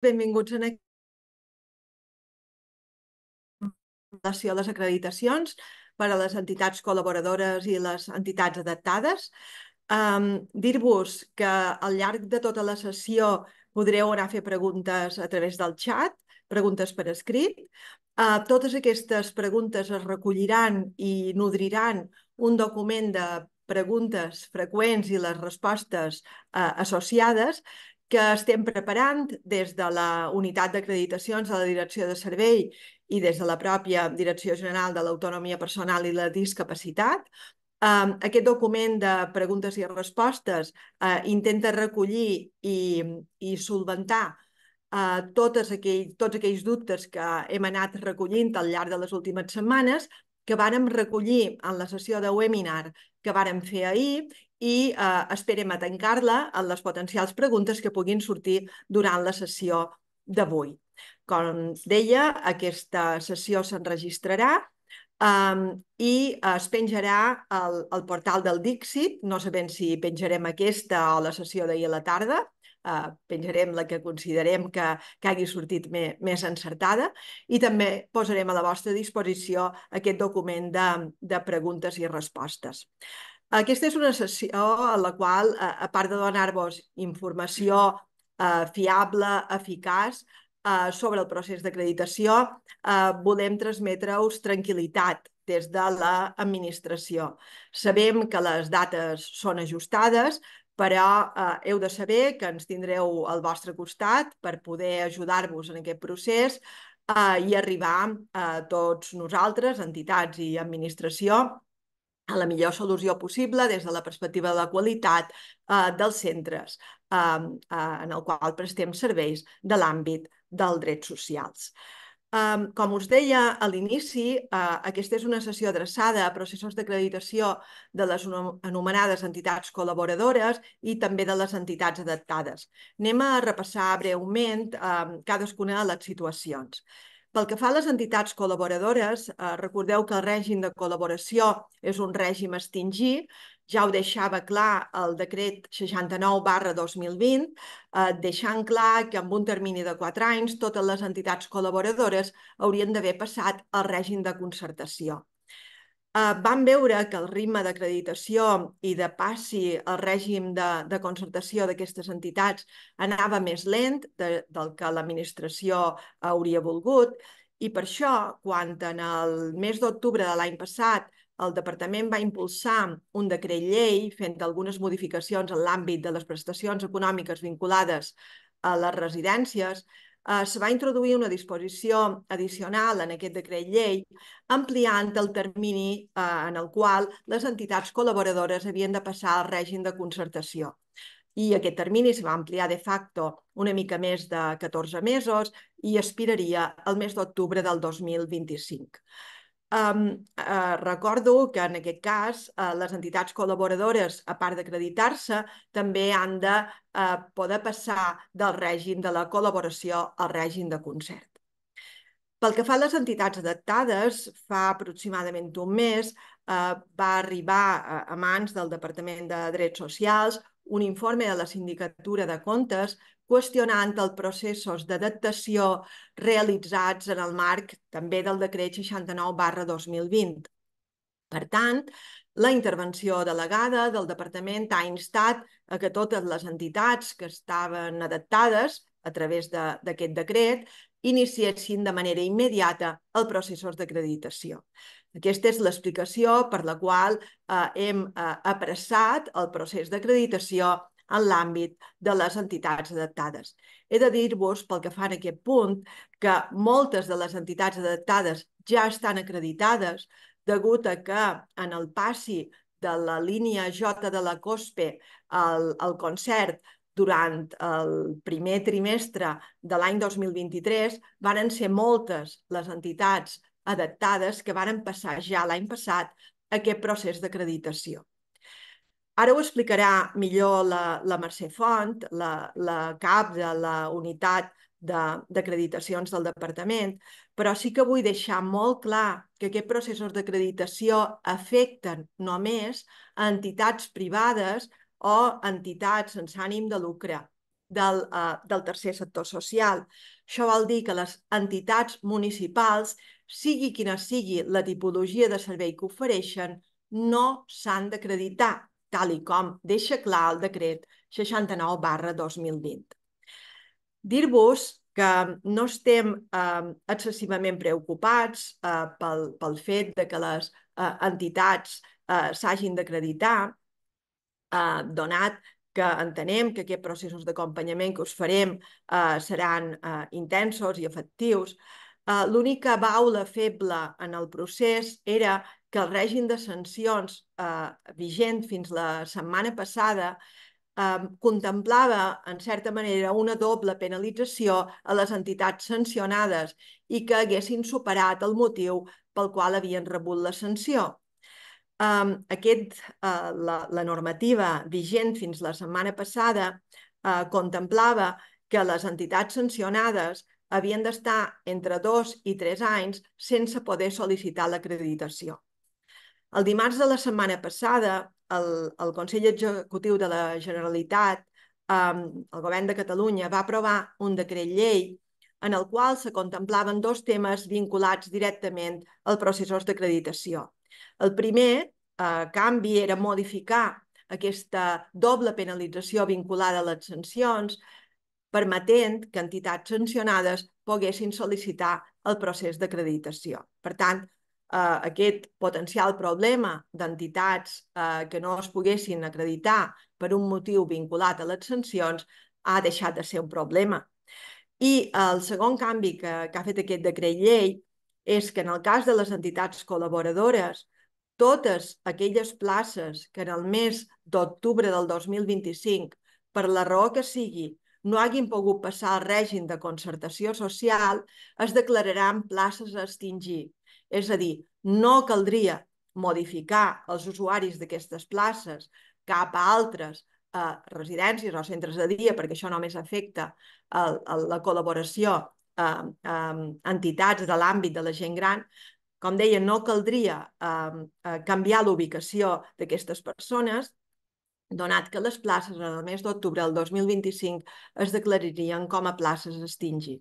Benvinguts a relació a les acreditacions per a les entitats col·laboradores i les entitats adaptades. Dir-vos que al llarg de tota la sessió podreu anar a fer preguntes a través del xat, preguntes per escrit. Totes aquestes preguntes es recolliran i nodriran un document de preguntes freqüents i les respostes associades que estem preparant des de la unitat d'acreditacions de la Direcció de Servei i des de la pròpia Direcció General de l'Autonomia Personal i la Discapacitat. Aquest document de preguntes i respostes intenta recollir i solventar tots aquells dubtes que hem anat recollint al llarg de les últimes setmanes, que vàrem recollir en la sessió de webinar que vàrem fer ahir i esperem a tancar-la en les potencials preguntes que puguin sortir durant la sessió d'avui. Com deia, aquesta sessió s'enregistrarà i es penjarà al portal del Dixit. No sabem si penjarem aquesta o la sessió d'ahir a la tarda. Penjarem la que considerem que hagi sortit més encertada i també posarem a la vostra disposició aquest document de preguntes i respostes. Aquesta és una sessió en la qual, a part de donar-vos informació fiable, eficaç, sobre el procés d'acreditació, volem transmetre-us tranquil·litat des de l'administració. Sabem que les dates són ajustades, però heu de saber que ens tindreu al vostre costat per poder ajudar-vos en aquest procés i arribar a tots nosaltres, entitats i administració, a la millor solució possible des de la perspectiva de la qualitat dels centres en el qual prestem serveis de l'àmbit dels drets socials. Com us deia a l'inici, aquesta és una sessió adreçada a processos d'acreditació de les anomenades entitats col·laboradores i també de les entitats adaptades. Anem a repassar breument cadascuna de les situacions. Pel que fa a les entitats col·laboradores, recordeu que el règim de col·laboració és un règim extingit. Ja ho deixava clar el decret 69/2020, deixant clar que amb un termini de 4 anys totes les entitats col·laboradores haurien d'haver passat al règim de concertació. Vam veure que el ritme d'acreditació i de passi al règim de concertació d'aquestes entitats anava més lent del que l'administració hauria volgut i per això, quan en el mes d'octubre de l'any passat el Departament va impulsar un decret llei fent algunes modificacions en l'àmbit de les prestacions econòmiques vinculades a les residències, es va introduir una disposició addicional en aquest decret llei ampliant el termini en el qual les entitats col·laboradores havien de passar al règim de concertació. I aquest termini es va ampliar de facto una mica més de 14 mesos i expiraria el mes d'octubre del 2025. Recordo que en aquest cas les entitats col·laboradores, a part d'acreditar-se, també han de poder passar del règim de la col·laboració al règim de concert. Pel que fa a les entitats adaptades, fa aproximadament un mes va arribar a mans del Departament de Drets Socials un informe de la Sindicatura de Comptes qüestionant els processos d'adaptació realitzats en el marc també del decret 69/2020. Per tant, la intervenció delegada del Departament ha instat a que totes les entitats que estaven adaptades a través d'aquest decret iniciessin de manera immediata els processos d'acreditació. Aquesta és l'explicació per la qual hem apressat el procés d'acreditació en l'àmbit de les entitats adaptades. He de dir-vos, pel que fa a aquest punt, que moltes de les entitats adaptades ja estan acreditades degut a que en el passi de la línia J de la COSPE al concert durant el primer trimestre de l'any 2023 varen ser moltes les entitats adaptades que varen passar ja l'any passat aquest procés d'acreditació. Ara ho explicarà millor la Mercè Font, la cap de la unitat d'acreditacions del departament, però sí que vull deixar molt clar que aquests processos d'acreditació afecten només a entitats privades o entitats sense ànim de lucre. del tercer sector social. Això vol dir que les entitats municipals, sigui quina sigui la tipologia de servei que ofereixen, no s'han d'acreditar, tal i com deixa clar el decret 69/2020. Dir-vos que no estem excessivament preocupats pel fet de que les entitats s'hagin d'acreditar, donat que entenem que aquests processos d'acompanyament que us farem seran intensos i efectius. L'única baula feble en el procés era que el règim de sancions vigent fins la setmana passada contemplava, en certa manera, una doble penalització a les entitats sancionades i que haguessin superat el motiu pel qual havien rebut la sanció. La normativa vigent fins la setmana passada contemplava que les entitats sancionades havien d'estar entre 2 i 3 anys sense poder sol·licitar l'acreditació. El dimarts de la setmana passada, el Consell Executiu de la Generalitat, el Govern de Catalunya, va aprovar un decret llei en el qual se contemplaven dos temes vinculats directament als processos d'acreditació. El primer canvi era modificar aquesta doble penalització vinculada a les sancions, permetent que entitats sancionades poguessin sol·licitar el procés d'acreditació. Per tant, aquest potencial problema d'entitats que no es poguessin acreditar per un motiu vinculat a les sancions ha deixat de ser un problema. I el segon canvi que ha fet aquest decret llei és que en el cas de les entitats col·laboradores, totes aquelles places que en el mes d'octubre del 2025, per la raó que sigui, no hagin pogut passar al règim de concertació social, es declararan places a extingir. És a dir, no caldria modificar els usuaris d'aquestes places cap a altres residències o centres de dia, perquè això només afecta la col·laboració entitats de l'àmbit de la gent gran. Com deia, no caldria canviar l'ubicació d'aquestes persones, donat que les places en el mes d'octubre del 2025 es declararien com a places a extingir.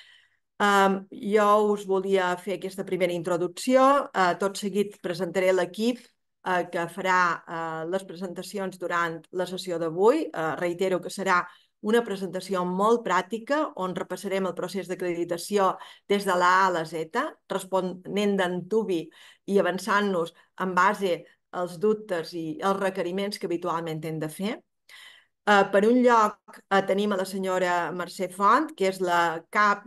Jo us volia fer aquesta primera introducció. Tot seguit presentaré l'equip que farà les presentacions durant la sessió d'avui. Reitero que serà una presentació molt pràctica on repassarem el procés d'acreditació des de la A a la Z, responent d'antuvi i avançant-nos en base als dubtes i els requeriments que habitualment hem de fer. Per un lloc tenim a la senyora Mercè Font, que és la cap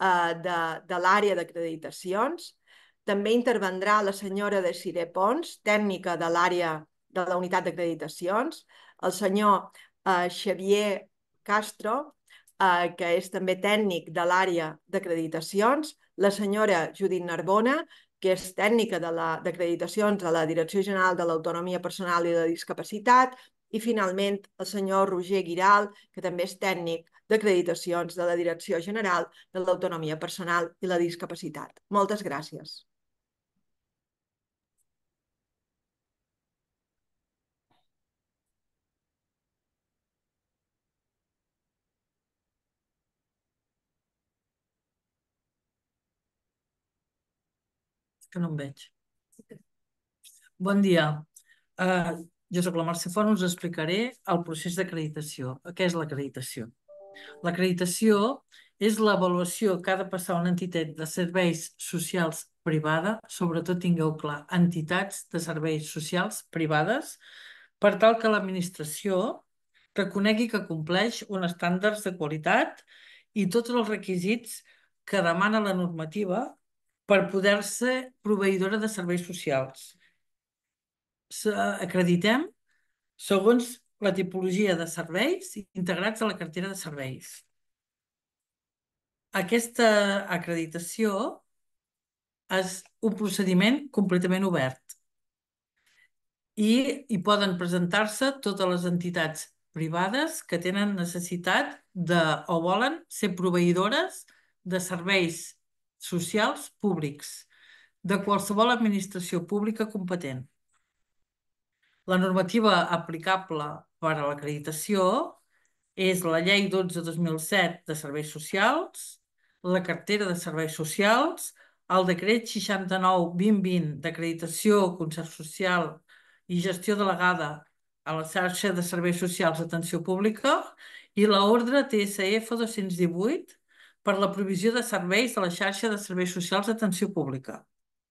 de l'àrea d'acreditacions. També intervendrà la senyora Desiré Pons, tècnica de l'àrea de la unitat d'acreditacions, el senyor Xavier Castro, que és també tècnic de l'àrea d'acreditacions, la senyora Judit Narbona, que és tècnica d'acreditacions de la Direcció General de l'Autonomia Personal i de la Discapacitat, i finalment el senyor Roger Guiral, que també és tècnic d'acreditacions de la Direcció General de l'Autonomia Personal i la Discapacitat. Moltes gràcies. Que no em veig. Bon dia. Jo soc la Mercè Font, us explicaré el procés d'acreditació. Què és l'acreditació? L'acreditació és l'avaluació que ha de passar una entitat de serveis socials privada, sobretot tingueu clar, entitats de serveis socials privades, per tal que l'administració reconegui que compleix uns estàndards de qualitat i tots els requisits que demana la normativa per poder ser proveïdora de serveis socials. Acreditem segons la tipologia de serveis integrats a la cartera de serveis. Aquesta acreditació és un procediment completament obert i hi poden presentar-se totes les entitats privades que tenen necessitat o volen ser proveïdores de serveis socials públics de qualsevol administració pública competent. La normativa aplicable per a l'acreditació És la Llei 12/2007 de Serveis Socials, la Cartera de Serveis Socials, el Decret 69/2020 d'acreditació, concert social i gestió delegada a la xarxa de serveis socials d'atenció pública i l'ordre TSF 218 per la provisió de serveis de la xarxa de serveis socials d'atenció pública.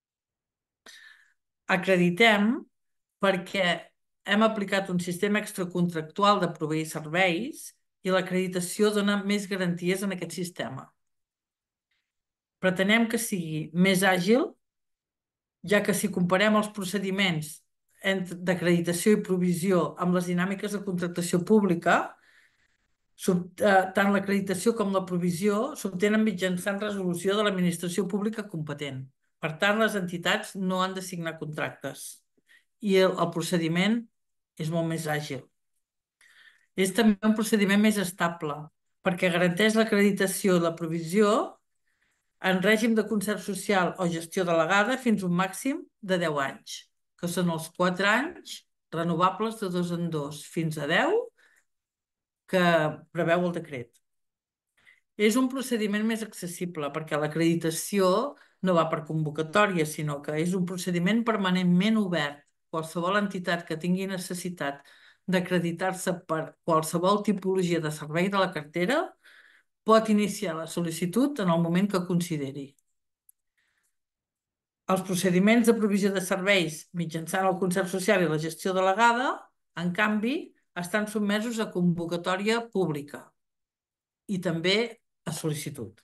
Acreditem perquè hem aplicat un sistema extracontractual de proveir serveis i l'acreditació dona més garanties en aquest sistema. Pretenem que sigui més àgil, ja que si comparem els procediments d'acreditació i provisió amb les dinàmiques de contractació pública, tant l'acreditació com la provisió s'obtenen mitjançant resolució de l'administració pública competent. Per tant, les entitats no han de signar contractes i el procediment és molt més àgil. És també un procediment més estable perquè garanteix l'acreditació i la provisió en règim de concert social o gestió delegada fins a un màxim de 10 anys, que són els 4 anys renovables de 2 en 2 fins a 10 que preveu el decret. És un procediment més accessible perquè l'acreditació no va per convocatòria, sinó que és un procediment permanentment obert. Qualsevol entitat que tingui necessitat d'acreditar-se per qualsevol tipologia de servei de la cartera pot iniciar la sol·licitud en el moment que consideri. Els procediments de provisió de serveis mitjançant el concert social i la gestió delegada, en canvi, estan sotmesos a convocatòria pública i també a sol·licitud.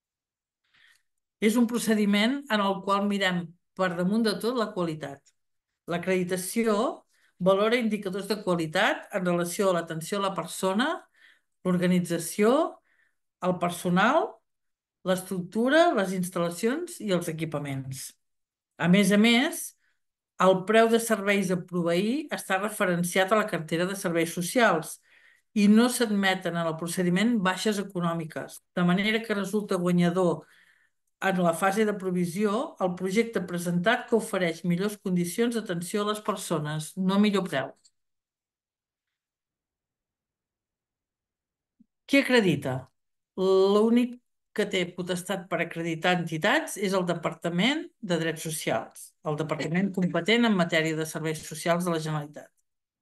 És un procediment en el qual mirem per damunt de tot la qualitat. L'acreditació valora indicadors de qualitat en relació a l'atenció a la persona, l'organització, el personal, l'estructura, les instal·lacions i els equipaments. A més, el preu de serveis a proveir està referenciat a la cartera de serveis socials i no s'admeten en el procediment baixes econòmiques, de manera que resulta guanyador en la fase de provisió el projecte presentat que ofereix millors condicions d'atenció a les persones, no millor preu. Qui acredita? L'únic que té potestat per acreditar entitats és el Departament de Drets Socials, el departament competent en matèria de serveis socials de la Generalitat.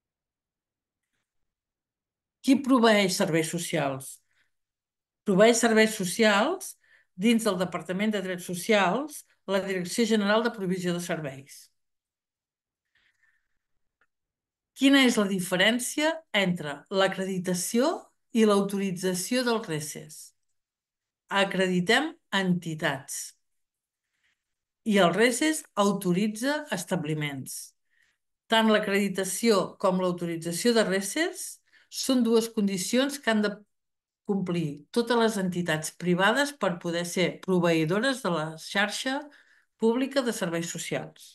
Qui proveeix serveis socials? Proveeix serveis socials dins del Departament de Drets Socials la Direcció General de Provisió de Serveis. Quina és la diferència entre l'acreditació i l'autorització dels RESES? Acreditem entitats i el RESES autoritza establiments. Tant l'acreditació com l'autorització de RESES són dues condicions que han de complir totes les entitats privades per poder ser proveïdores de la xarxa pública de serveis socials.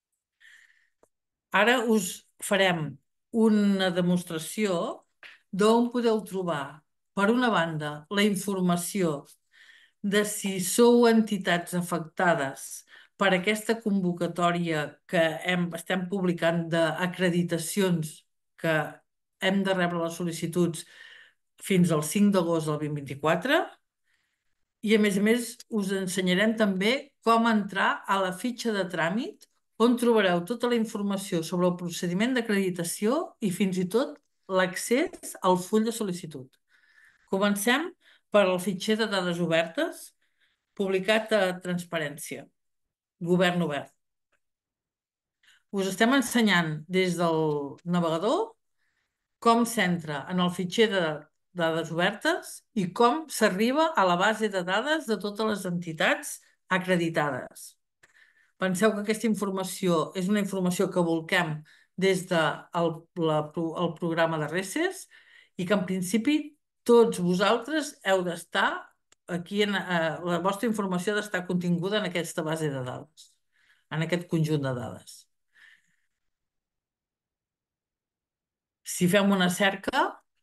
Ara us farem una demostració d'on podeu trobar, per una banda, la informació de si sou entitats afectades per aquesta convocatòria que estem publicant d'acreditacions que hem de rebre les sol·licituds fins al 5 d'agost del 2024 i, a més, us ensenyarem també com entrar a la fitxa de tràmit on trobareu tota la informació sobre el procediment d'acreditació i fins i tot l'accés al full de sol·licitud. Comencem per al fitxer de dades obertes publicat a Transparència, Govern Obert. Us estem ensenyant des del navegador com s'entra en el fitxer de dades obertes i com s'arriba a la base de dades de totes les entitats acreditades. Penseu que aquesta informació és una informació que volquem des del programa de RESES i que en principi tots vosaltres heu d'estar aquí, la vostra informació ha d'estar continguda en aquesta base de dades, en aquest conjunt de dades. Si fem una cerca,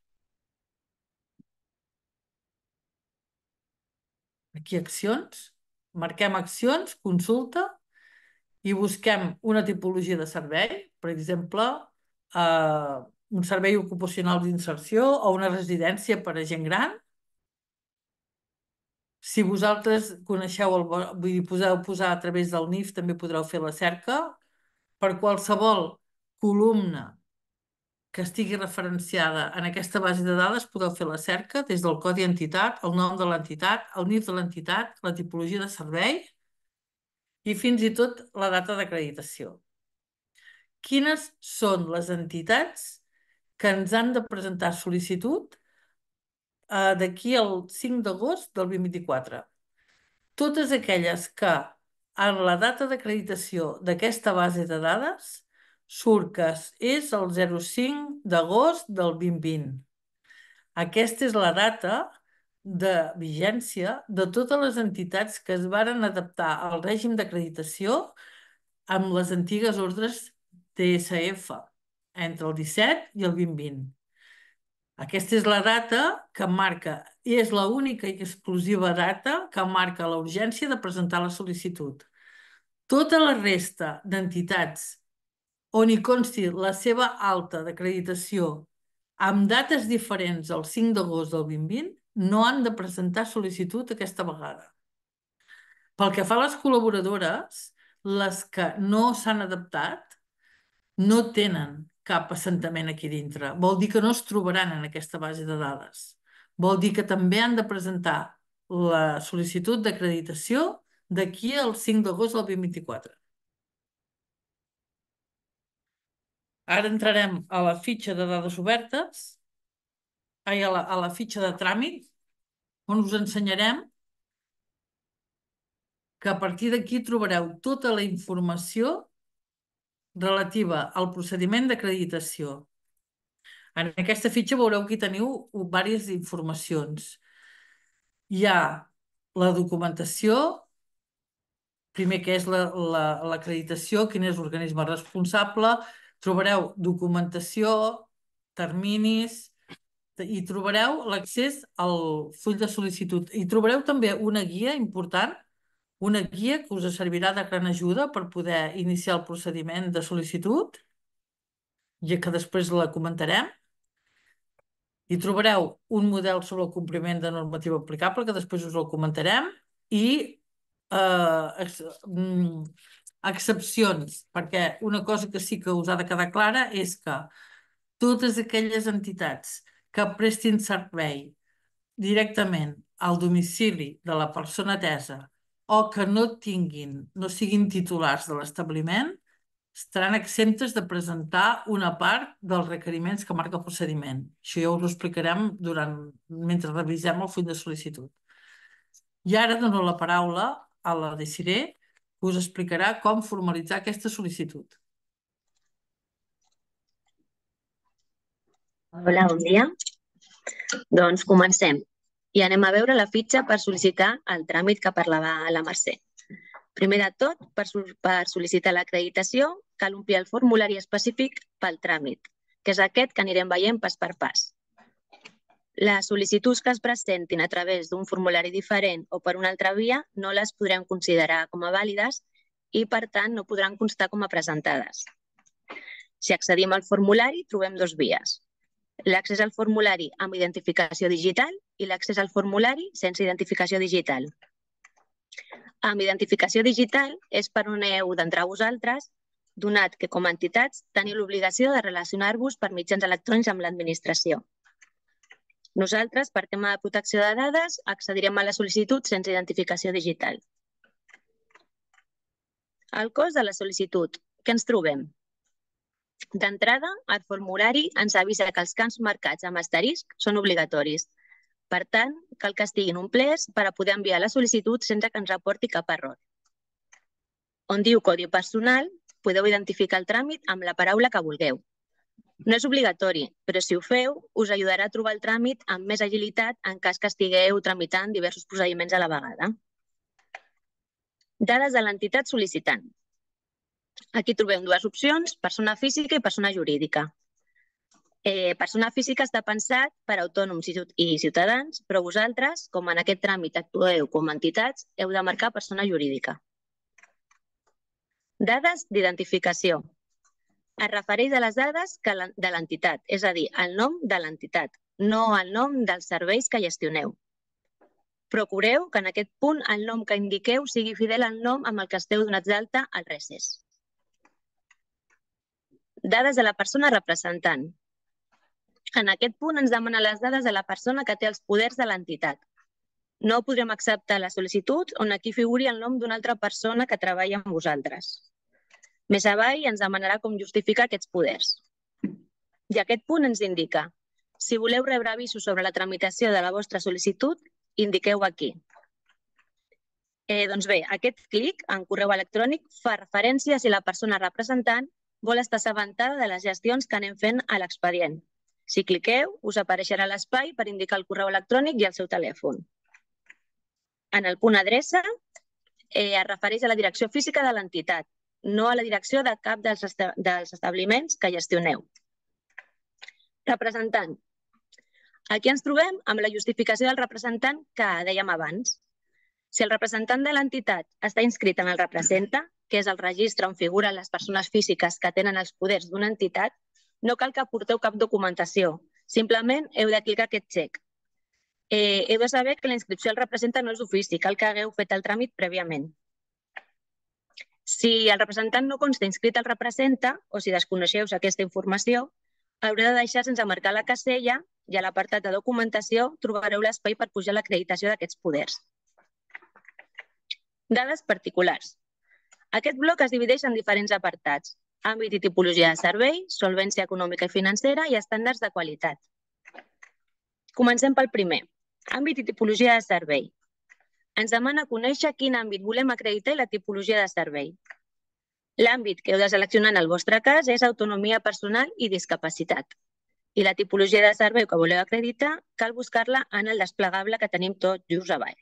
aquí accions, marquem accions, consulta i busquem una tipologia de servei, per exemple, un servei ocupacional d'inserció o una residència per a gent gran. Si vosaltres coneixeu, vull dir, podeu posar a través del NIF, també podreu fer la cerca. Per qualsevol columna que estigui referenciada en aquesta base de dades podeu fer la cerca des del codi entitat, el nom de l'entitat, el NIF de l'entitat, la tipologia de servei i fins i tot la data d'acreditació. Quines són les entitats que ens han de presentar sol·licitud d'aquí al 5 d'agost del 2024? Totes aquelles que en la data d'acreditació d'aquesta base de dades surt que és el 05 d'agost del 2020. Aquesta és la data de vigència de totes les entitats que es varen adaptar al règim d'acreditació amb les antigues ordres TSF entre el 17 i el 2020. Aquesta és la data que marca, i és l'única i exclusiva data que marca la urgència de presentar la sol·licitud. Tota la resta d'entitats on hi consti la seva alta d'acreditació amb dates diferents al 5 d'agost del 2020 no han de presentar sol·licitud aquesta vegada. Pel que fa a les col·laboradores, les que no s'han adaptat no tenen cap assentament aquí dintre. Vol dir que no es trobaran en aquesta base de dades. Vol dir que també han de presentar la sol·licitud d'acreditació d'aquí al 5 d'agost del 2024. Ara entrarem a la fitxa de dades obertes, a la fitxa de tràmit, on us ensenyarem que a partir d'aquí trobareu tota la informació relativa al procediment d'acreditació. En aquesta fitxa veureu que hi teniu diverses informacions. Hi ha la documentació, primer que és l'acreditació, quin és l'organisme responsable, trobareu documentació, terminis, i trobareu l'accés al full de sol·licitud. I trobareu també una guia important, una guia que us servirà de gran ajuda per poder iniciar el procediment de sol·licitud, ja que després la comentarem. Hi trobareu un model sobre el compliment de normativa aplicable, que després us el comentarem, i excepcions, perquè una cosa que sí que us ha de quedar clara és que totes aquelles entitats que prestin servei directament al domicili de la persona atesa o que no siguin titulars de l'establiment estaran exemptes de presentar una part dels requeriments que marca el procediment. Això ja us ho explicarem mentre revisem el full de sol·licitud. I ara dono la paraula a la Desiré, que us explicarà com formalitzar aquesta sol·licitud. Hola, bon dia. Doncs comencem. I anem a veure la fitxa per sol·licitar el tràmit que parlava la Mercè. Primer de tot, per sol·licitar l'acreditació, cal omplir el formulari específic pel tràmit, que és aquest que anirem veient pas per pas. Les sol·licituds que es presentin a través d'un formulari diferent o per una altra via no les podrem considerar com a vàlides i, per tant, no podran constar com a presentades. Si accedim al formulari, trobem dues vies. L'accés al formulari amb identificació digital i l'accés al formulari sense identificació digital. Amb identificació digital és per on heu d'entrar vosaltres, donat que com a entitats teniu l'obligació de relacionar-vos per mitjans electrònics amb l'administració. Nosaltres, per tema de protecció de dades, accedirem a la sol·licitud sense identificació digital. El cost de la sol·licitud. Què ens trobem? D'entrada, el formulari ens avisa que els camps marcats amb asterisc són obligatoris. Per tant, cal que estiguin omplerts per a poder enviar la sol·licitud sense que ens reporti cap error. On diu codi personal, podeu identificar el tràmit amb la paraula que vulgueu. No és obligatori, però si ho feu, us ajudarà a trobar el tràmit amb més agilitat en cas que estigueu tramitant diversos procediments a la vegada. Dades de l'entitat sol·licitant. Aquí trobem dues opcions, persona física i persona jurídica. Persona física està pensat per a autònoms i ciutadans, però vosaltres, com en aquest tràmit actueu com a entitats, heu de marcar persona jurídica. Dades d'identificació. es refereix a les dades de l'entitat, és a dir, el nom de l'entitat, no el nom dels serveis que gestioneu. Procureu que en aquest punt el nom que indiqueu sigui fidel al nom amb el que esteu donats d'alta al RESES. Dades de la persona representant. En aquest punt ens demana les dades de la persona que té els poders de l'entitat. No podrem acceptar la sol·licitud on aquí figuri el nom d'una altra persona que treballa amb vosaltres. Més avall ens demanarà com justificar aquests poders. I aquest punt ens indica: si voleu rebre avisos sobre la tramitació de la vostra sol·licitud, indiqueu aquí. Doncs bé, aquest clic en correu electrònic fa referència a si la persona representant vol estar assabentada de les gestions que anem fent a l'expedient. Si cliqueu, us apareixerà l'espai per indicar el correu electrònic i el seu telèfon. En el punt adreça es refereix a la direcció física de l'entitat, no a la direcció de cap dels establiments que gestioneu. Representant. Aquí ens trobem amb la justificació del representant que dèiem abans. Si el representant de l'entitat està inscrit en el representa, que és el registre on figuren les persones físiques que tenen els poders d'una entitat, no cal que aporteu cap documentació. Simplement heu de clicar aquest xec. Heu de saber que la inscripció al representa no és d'ofici, cal que hagueu fet el tràmit prèviament. Si el representant no consta inscrit al representa, o si desconeixeu aquesta informació, haureu de deixar sense marcar la casella i a l'apartat de documentació trobareu l'espai per pujar l'acreditació d'aquests poders. Dades particulars. Aquest bloc es divideix en diferents apartats: àmbit i tipologia de servei, solvència econòmica i financera i estàndards de qualitat. Comencem pel primer. Àmbit i tipologia de servei. Ens demana conèixer quin àmbit volem acreditar i la tipologia de servei. L'àmbit que heu de seleccionar en el vostre cas és autonomia personal i discapacitat. I la tipologia de servei que voleu acreditar cal buscar-la en el desplegable que tenim tot just avall.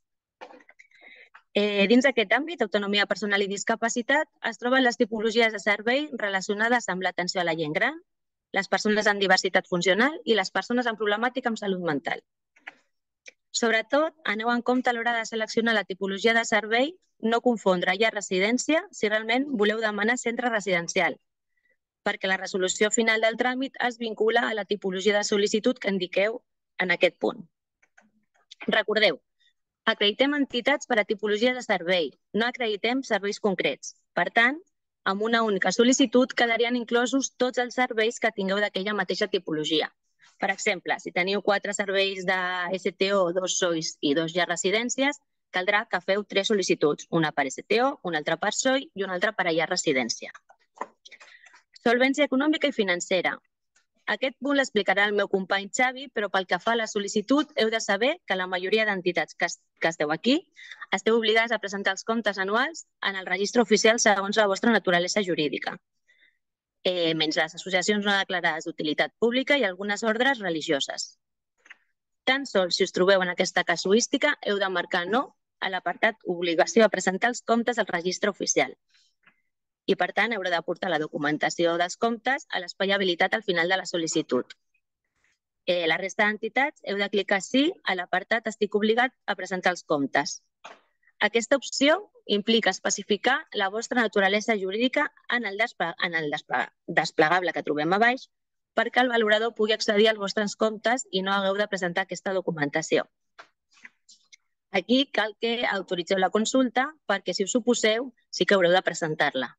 Dins d'aquest àmbit, autonomia personal i discapacitat, es troben les tipologies de servei relacionades amb l'atenció a la gent gran, les persones amb diversitat funcional i les persones amb problemàtica amb salut mental. Sobretot, aneu en compte a l'hora de seleccionar la tipologia de servei, no confondre llar residència si realment voleu demanar centre residencial, perquè la resolució final del tràmit es vincula a la tipologia de sol·licitud que indiqueu en aquest punt. Recordeu, acreditem entitats per a tipologies de servei, no acreditem serveis concrets. Per tant, amb una única sol·licitud quedarien inclosos tots els serveis que tingueu d'aquella mateixa tipologia. Per exemple, si teniu 4 serveis de STO, 2 SOIs i 2 llars residències, caldrà que feu 3 sol·licituds, una per STO, una altra per SOI i una altra per a llar residència. Solvència econòmica i financera. Aquest punt l'explicarà el meu company Xavi, però pel que fa a la sol·licitud heu de saber que la majoria d'entitats que esteu aquí esteu obligades a presentar els comptes anuals en el registre oficial segons la vostra naturalesa jurídica, menys les associacions no declarades d'utilitat pública i algunes ordres religioses. Tan sols si us trobeu en aquesta casuística heu de marcar no a l'apartat obligació de presentar els comptes al registre oficial. I, per tant, haureu d'aportar la documentació dels comptes a l'espai habilitat al final de la sol·licitud. La resta d'entitats heu de clicar sí a l'apartat estic obligat a presentar els comptes. Aquesta opció implica especificar la vostra naturalesa jurídica en el desplegable que trobem a baix perquè el valorador pugui accedir als vostres comptes i no hagueu de presentar aquesta documentació. Aquí cal que autoritzeu la consulta perquè si us oposeu sí que haureu de presentar-la.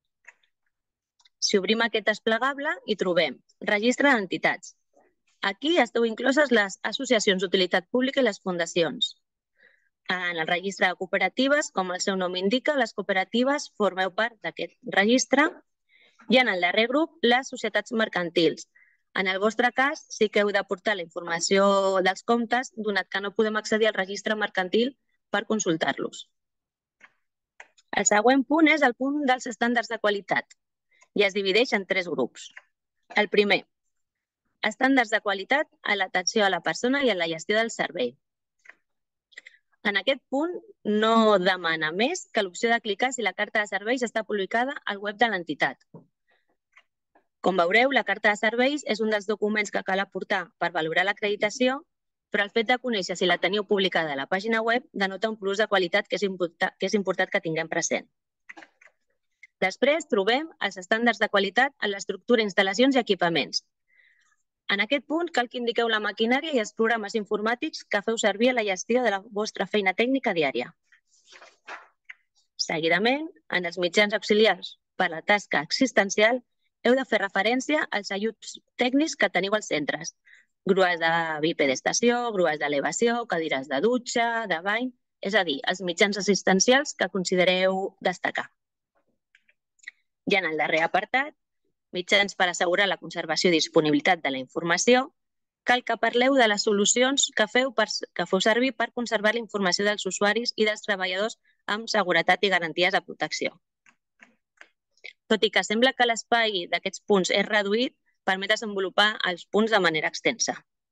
Si obrim aquest desplegable hi trobem registre d'entitats. Aquí esteu incloses les associacions d'utilitat pública i les fundacions. En el registre de cooperatives, com el seu nom indica, les cooperatives formeu part d'aquest registre i en el darrer grup, les societats mercantils. En el vostre cas, sí que heu d'aportar la informació dels comptes, donat que no podem accedir al registre mercantil per consultar-los. El següent punt és el punt dels estàndards de qualitat i es divideix en 3 grups. El primer, estàndards de qualitat a l'atenció a la persona i a la gestió del servei. En aquest punt no demana més que l'opció de clicar si la carta de serveis està publicada al web de l'entitat. Com veureu, la carta de serveis és un dels documents que cal aportar per valorar l'acreditació, però el fet de conèixer si la teniu publicada a la pàgina web denota un plus de qualitat que és important que tinguem present. Després trobem els estàndards de qualitat en l'estructura, instal·lacions i equipaments. En aquest punt cal que indiqueu la maquinària i els programes informàtics que feu servir a la gestió de la vostra feina tècnica diària. Seguidament, en els mitjans auxiliars per a la tasca existencial, heu de fer referència als ajuts tècnics que teniu als centres. Grues de bipedestació, grues d'elevació, cadires de dutxa, de bany, és a dir, els mitjans assistencials que considereu destacar. I en el darrer apartat, mitjans per assegurar la conservació i disponibilitat de la informació, cal que parleu de les solucions que feu servir per conservar la informació dels usuaris i dels treballadors amb seguretat i garanties de protecció. Tot i que sembla que l'espai d'aquests punts és reduït, permet desenvolupar els punts de manera extensa.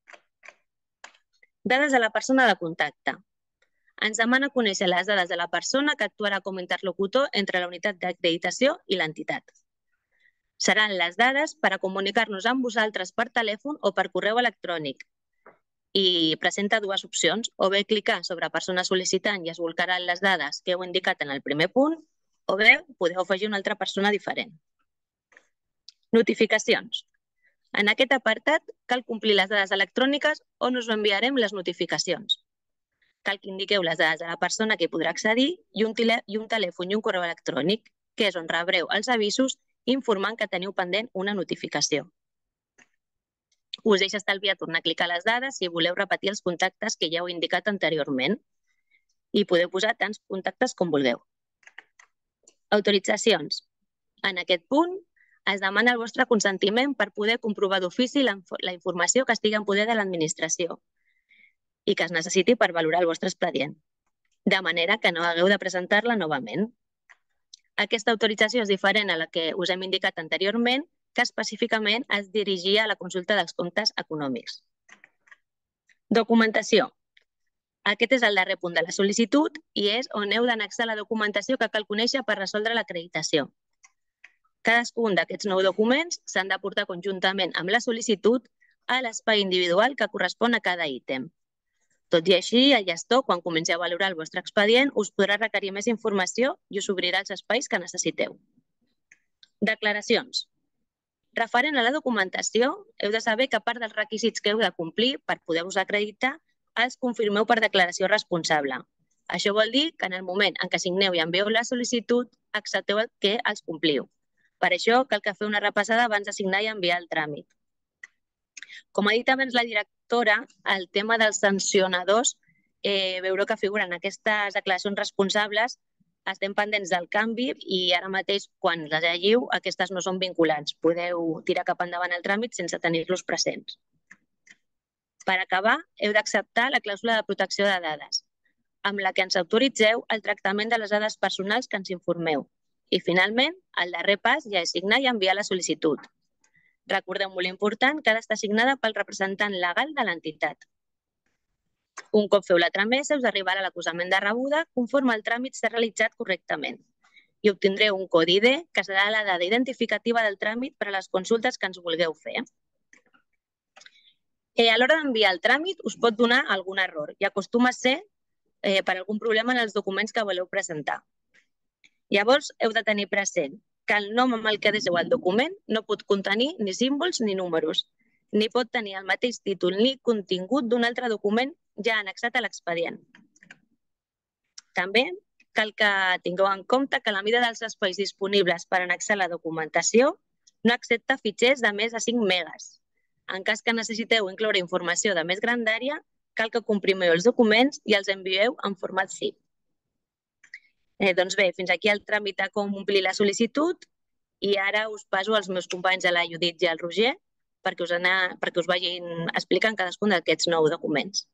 Dades de la persona de contacte. Ens demana conèixer les dades de la persona que actuarà com a interlocutor entre la unitat d'acreditació i l'entitat. Seran les dades per a comunicar-nos amb vosaltres per telèfon o per correu electrònic. I presenta dues opcions, o bé clicar sobre persona sol·licitant i es volcaran les dades que heu indicat en el primer punt, o bé podeu afegir una altra persona diferent. Notificacions. En aquest apartat cal complir les dades electròniques on us enviarem les notificacions. Cal que indiqueu les dades de la persona que hi podrà accedir i un telèfon i un correu electrònic, que és on rebreu els avisos informant que teniu pendent una notificació. Us deixa estalviar tornar a clicar les dades si voleu repetir els contactes que ja heu indicat anteriorment i podeu posar tants contactes com vulgueu. Autoritzacions. En aquest punt es demana el vostre consentiment per poder comprovar d'ofici la informació que estigui en poder de l'administració i que es necessiti per valorar el vostre expedient, de manera que no hagueu de presentar-la novament. Aquesta autorització és diferent a la que us hem indicat anteriorment, que específicament es dirigia a la consulta dels comptes econòmics. Documentació. Aquest és el darrer punt de la sol·licitud i és on heu d'annexar la documentació que cal conèixer per resoldre l'acreditació. Cadascun d'aquests 9 documents s'han de portar conjuntament amb la sol·licitud a l'espai individual que correspon a cada ítem. Tot i així, el gestor, quan comenci a valorar el vostre expedient, us podrà requerir més informació i us obrirà els espais que necessiteu. Declaracions. Referent a la documentació, heu de saber que a part dels requisits que heu de complir per poder-vos acreditar, els confirmeu per declaració responsable. Això vol dir que en el moment en què signeu i envieu la sol·licitud, accepteu que els compliu. Per això cal que feu una repassada abans de signar i enviar el tràmit. Com ha dit abans la directora, el tema dels sancionadors, veureu que figuren aquestes declaracions responsables, estem pendents del canvi i ara mateix, quan les llegiu, aquestes no són vinculants. Podeu tirar cap endavant el tràmit sense tenir-los presents. Per acabar, heu d'acceptar la clàusula de protecció de dades, amb la que ens autoritzeu el tractament de les dades personals que ens informeu. I finalment, el darrer pas ja és signar i enviar la sol·licitud. Recordeu molt important que ha d'estar signada pel representant legal de l'entitat. Un cop feu la tramesa, us arribarà l'acusament de rebuda conforme el tràmit s'ha realitzat correctament i obtindreu un codi ID que serà la dada identificativa del tràmit per a les consultes que ens vulgueu fer. A l'hora d'enviar el tràmit us pot donar algun error i acostuma a ser per algun problema en els documents que voleu presentar. Llavors, heu de tenir present que el nom amb el que deseu el document no pot contenir ni símbols ni números, ni pot tenir el mateix títol ni contingut d'un altre document ja annexat a l'expedient. També cal que tingueu en compte que la mida dels espais disponibles per annexar la documentació no accepta fitxers de més de 5 megas. En cas que necessiteu incloure informació de més grandària, cal que comprimeu els documents i els envieu en format zip. Doncs bé, fins aquí el tràmit de com omplir la sol·licitud i ara us passo als meus companys, a la Judit i al Roger, perquè us vagin explicant cadascun d'aquests 9 documents.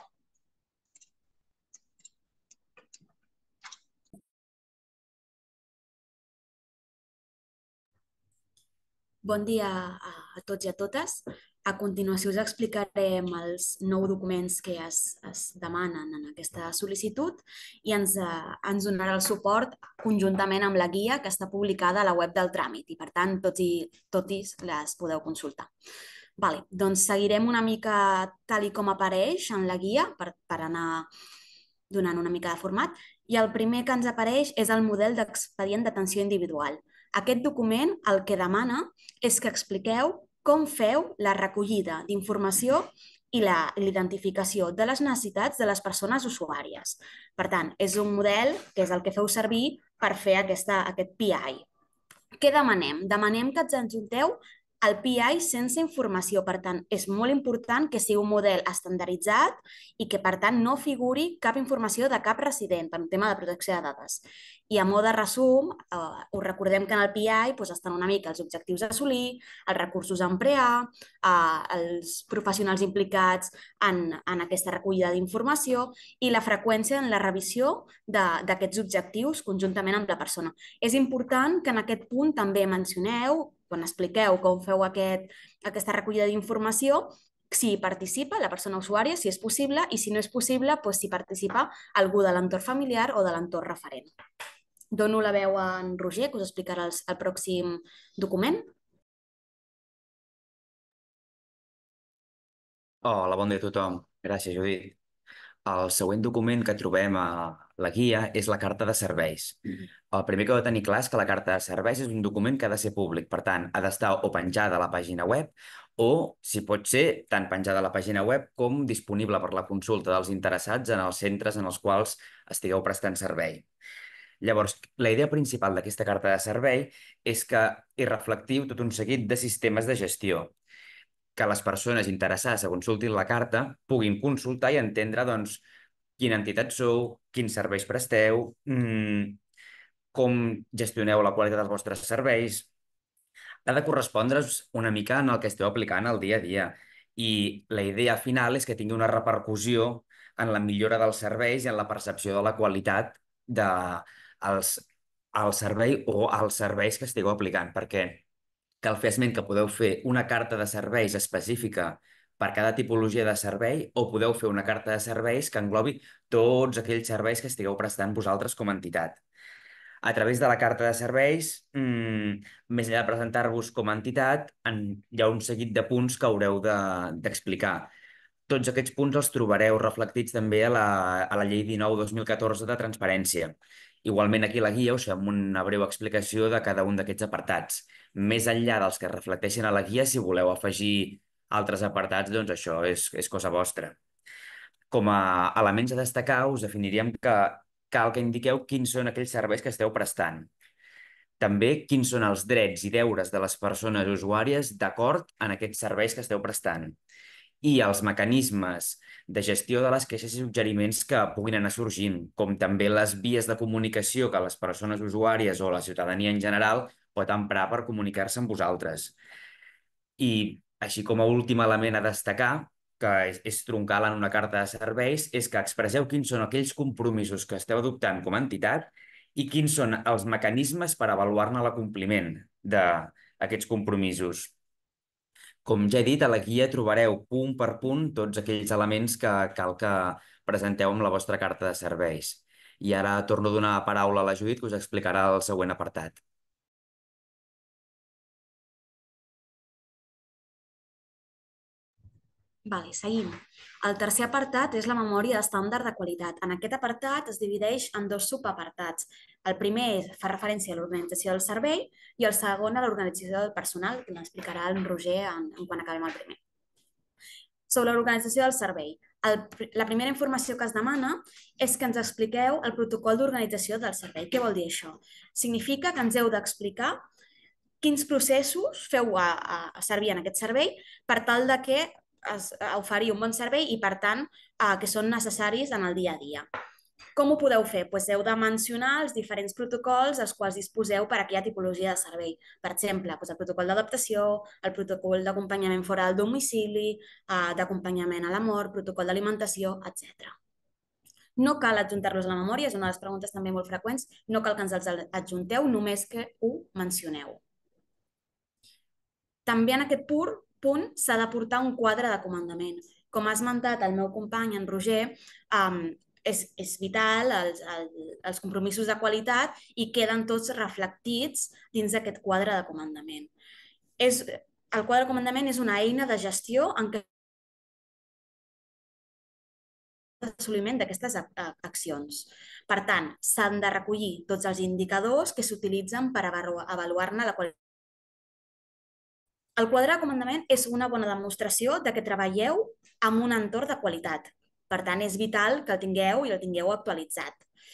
Bon dia a tots i a totes. A continuació us explicarem els 9 documents que es demanen en aquesta sol·licitud i ens donarà el suport conjuntament amb la guia que està publicada a la web del tràmit i, per tant, tots i totes les podeu consultar. Doncs seguirem una mica tal com apareix en la guia per anar donant una mica de format, i el primer que ens apareix és el model d'expedient d'atenció individual. Aquest document el que demana és que expliqueu com feu la recollida d'informació i la identificació de les necessitats de les persones usuàries. Per tant, és un model que és el que feu servir per fer aquest PI. Què demanem? Demanem que ens adjunteu el PI sense informació. Per tant, és molt important que sigui un model estandarditzat i que, per tant, no figuri cap informació de cap resident per un tema de protecció de dades. I a mode de resum, us recordem que en el PI estan una mica els objectius a assolir, els recursos a emplear, els professionals implicats en aquesta recollida d'informació i la freqüència en la revisió d'aquests objectius conjuntament amb la persona. És important que en aquest punt també mencioneu, quan expliqueu com feu aquesta recollida d'informació, si participa la persona usuària, si és possible, i si no és possible, si participa algú de l'entorn familiar o de l'entorn referent. Dono la veu a en Roger, que us explicarà el pròxim document. Hola, bon dia a tothom. Gràcies, Judit. El següent document que trobem a la guia és la carta de serveis. El primer que heu de tenir clar és que la carta de serveis és un document que ha de ser públic. Per tant, ha d'estar o penjada a la pàgina web o, si pot ser, tant penjada a la pàgina web com disponible per la consulta dels interessats en els centres en els quals estigueu prestant servei. Llavors, la idea principal d'aquesta carta de servei és que hi reflectiu tot un seguit de sistemes de gestió que les persones interessades a consultin la carta puguin consultar i entendre doncs, quina entitat sou, quins serveis presteu, com gestioneu la qualitat dels vostres serveis. Ha de correspondre's una mica en el que esteu aplicant al dia a dia. I la idea final és que tingui una repercussió en la millora dels serveis i en la percepció de la qualitat al servei o als serveis que estigueu aplicant, perquè cal fer esment que podeu fer una carta de serveis específica per cada tipologia de servei o podeu fer una carta de serveis que englobi tots aquells serveis que estigueu prestant vosaltres com a entitat. A través de la carta de serveis, més enllà de presentar-vos com a entitat, hi ha un seguit de punts que haureu d'explicar. Tots aquests punts els trobareu reflectits també a la Llei 19/2014 de transparència. Igualment, aquí a la guia us fem una breu explicació de cada un d'aquests apartats. Més enllà dels que reflecteixen a la guia, si voleu afegir altres apartats, doncs això és cosa vostra. Com a elements a destacar, us definiríem que cal que indiqueu quins són aquells serveis que esteu prestant. També quins són els drets i deures de les persones usuàries d'acord en aquests serveis que esteu prestant. I els mecanismes de gestió de les queixes i suggeriments que puguin anar sorgint, com també les vies de comunicació que les persones usuàries o la ciutadania en general pot emprar per comunicar-se amb vosaltres. I, així com a últim element a destacar, que és troncal en una carta de serveis, és que expresseu quins són aquells compromisos que esteu adoptant com a entitat i quins són els mecanismes per avaluar-ne l'acompliment d'aquests compromisos. Com ja he dit, a la guia trobareu punt per punt tots aquells elements que cal que presenteu amb la vostra carta de serveis. I ara torno a donar la paraula a la Judit, que us explicarà el següent apartat. Vale, seguim. El tercer apartat és la memòria estàndard de qualitat. En aquest apartat es divideix en dos subapartats. El primer fa referència a l'organització del servei i el segon a l'organització del personal, que l'explicarà el Roger quan acabem el primer. Sobre l'organització del servei, la primera informació que es demana és que ens expliqueu el protocol d'organització del servei. Què vol dir això? Significa que ens heu d'explicar quins processos feu a servir en aquest servei per tal de que oferir un bon servei i, per tant, que són necessaris en el dia a dia. Com ho podeu fer? Heu de mencionar els diferents protocols als quals disposeu per a aquella tipologia de servei. Per exemple, el protocol d'adaptació, el protocol d'acompanyament fora del domicili, d'acompanyament a la mort, protocol d'alimentació, etc. No cal adjuntar-los a la memòria, és una de les preguntes també molt freqüents, no cal que ens els adjunteu, només que ho mencioneu. També en aquest punt s'ha d'aportar un quadre de comandament. Com ha esmentat el meu company, en Roger, és vital els compromisos de qualitat i queden tots reflectits dins d'aquest quadre de comandament. El quadre de comandament és una eina de gestió en què l'assoliment d'aquestes accions. Per tant, s'han de recollir tots els indicadors que s'utilitzen per avaluar-ne la qualitat. El quadre de comandament és una bona demostració de que treballeu en un entorn de qualitat. Per tant, és vital que el tingueu i el tingueu actualitzat.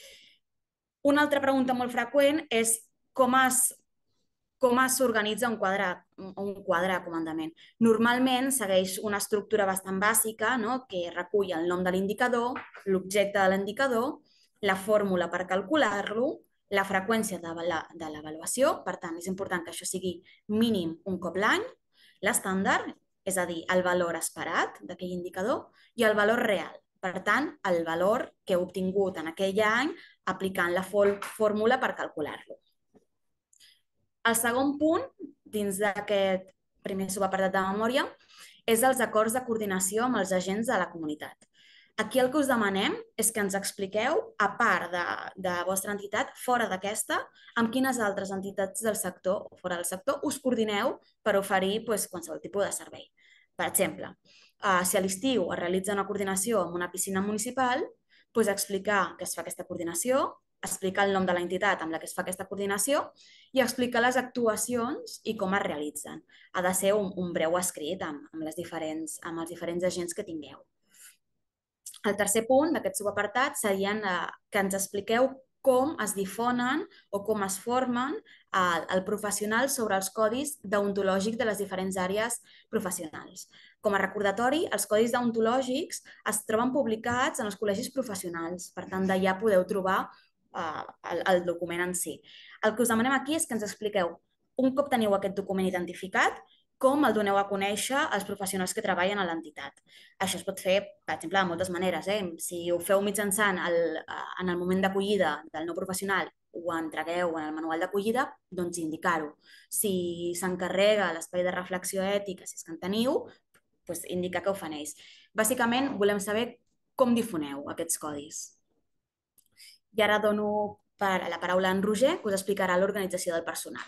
Una altra pregunta molt freqüent és com s'organitza un quadre de comandament. Normalment segueix una estructura bastant bàsica, no? Que recull el nom de l'indicador, l'objecte de l'indicador, la fórmula per calcular-lo, la freqüència de l'avaluació, per tant, és important que això sigui mínim un cop l'any, l'estàndard, és a dir, el valor esperat d'aquell indicador, i el valor real, per tant, el valor que he obtingut en aquell any aplicant la fórmula per calcular-lo. El segon punt, dins d'aquest primer subapartat de memòria, és els acords de coordinació amb els agents de la comunitat. Aquí el que us demanem és que ens expliqueu, a part de la vostra entitat, fora d'aquesta, amb quines altres entitats del sector o fora del sector us coordineu per oferir qualsevol tipus de servei. Per exemple, si a l'estiu es realitza una coordinació amb una piscina municipal, explicar que es fa aquesta coordinació, explicar el nom de l'entitat amb la que es fa aquesta coordinació i explicar les actuacions i com es realitzen. Ha de ser un breu escrit amb els diferents agents que tingueu. El tercer punt d'aquest subapartat seria que ens expliqueu com es difonen o com es formen el professional sobre els codis deontològics de les diferents àrees professionals. Com a recordatori, els codis deontològics es troben publicats en els col·legis professionals, per tant, d'allà podeu trobar el document en si. El que us demanem aquí és que ens expliqueu, un cop teniu aquest document identificat, com el doneu a conèixer als professionals que treballen a l'entitat. Això es pot fer, per exemple, de moltes maneres. Si ho feu mitjançant en el moment d'acollida del nou professional, ho entregueu en el manual d'acollida, doncs indicar-ho. Si s'encarrega l'espai de reflexió ètica, si és que en teniu, doncs indicar que ho fan ells. Bàsicament, volem saber com difoneu aquests codis. I ara dono la paraula a en Roger, que us explicarà l'organització del personal.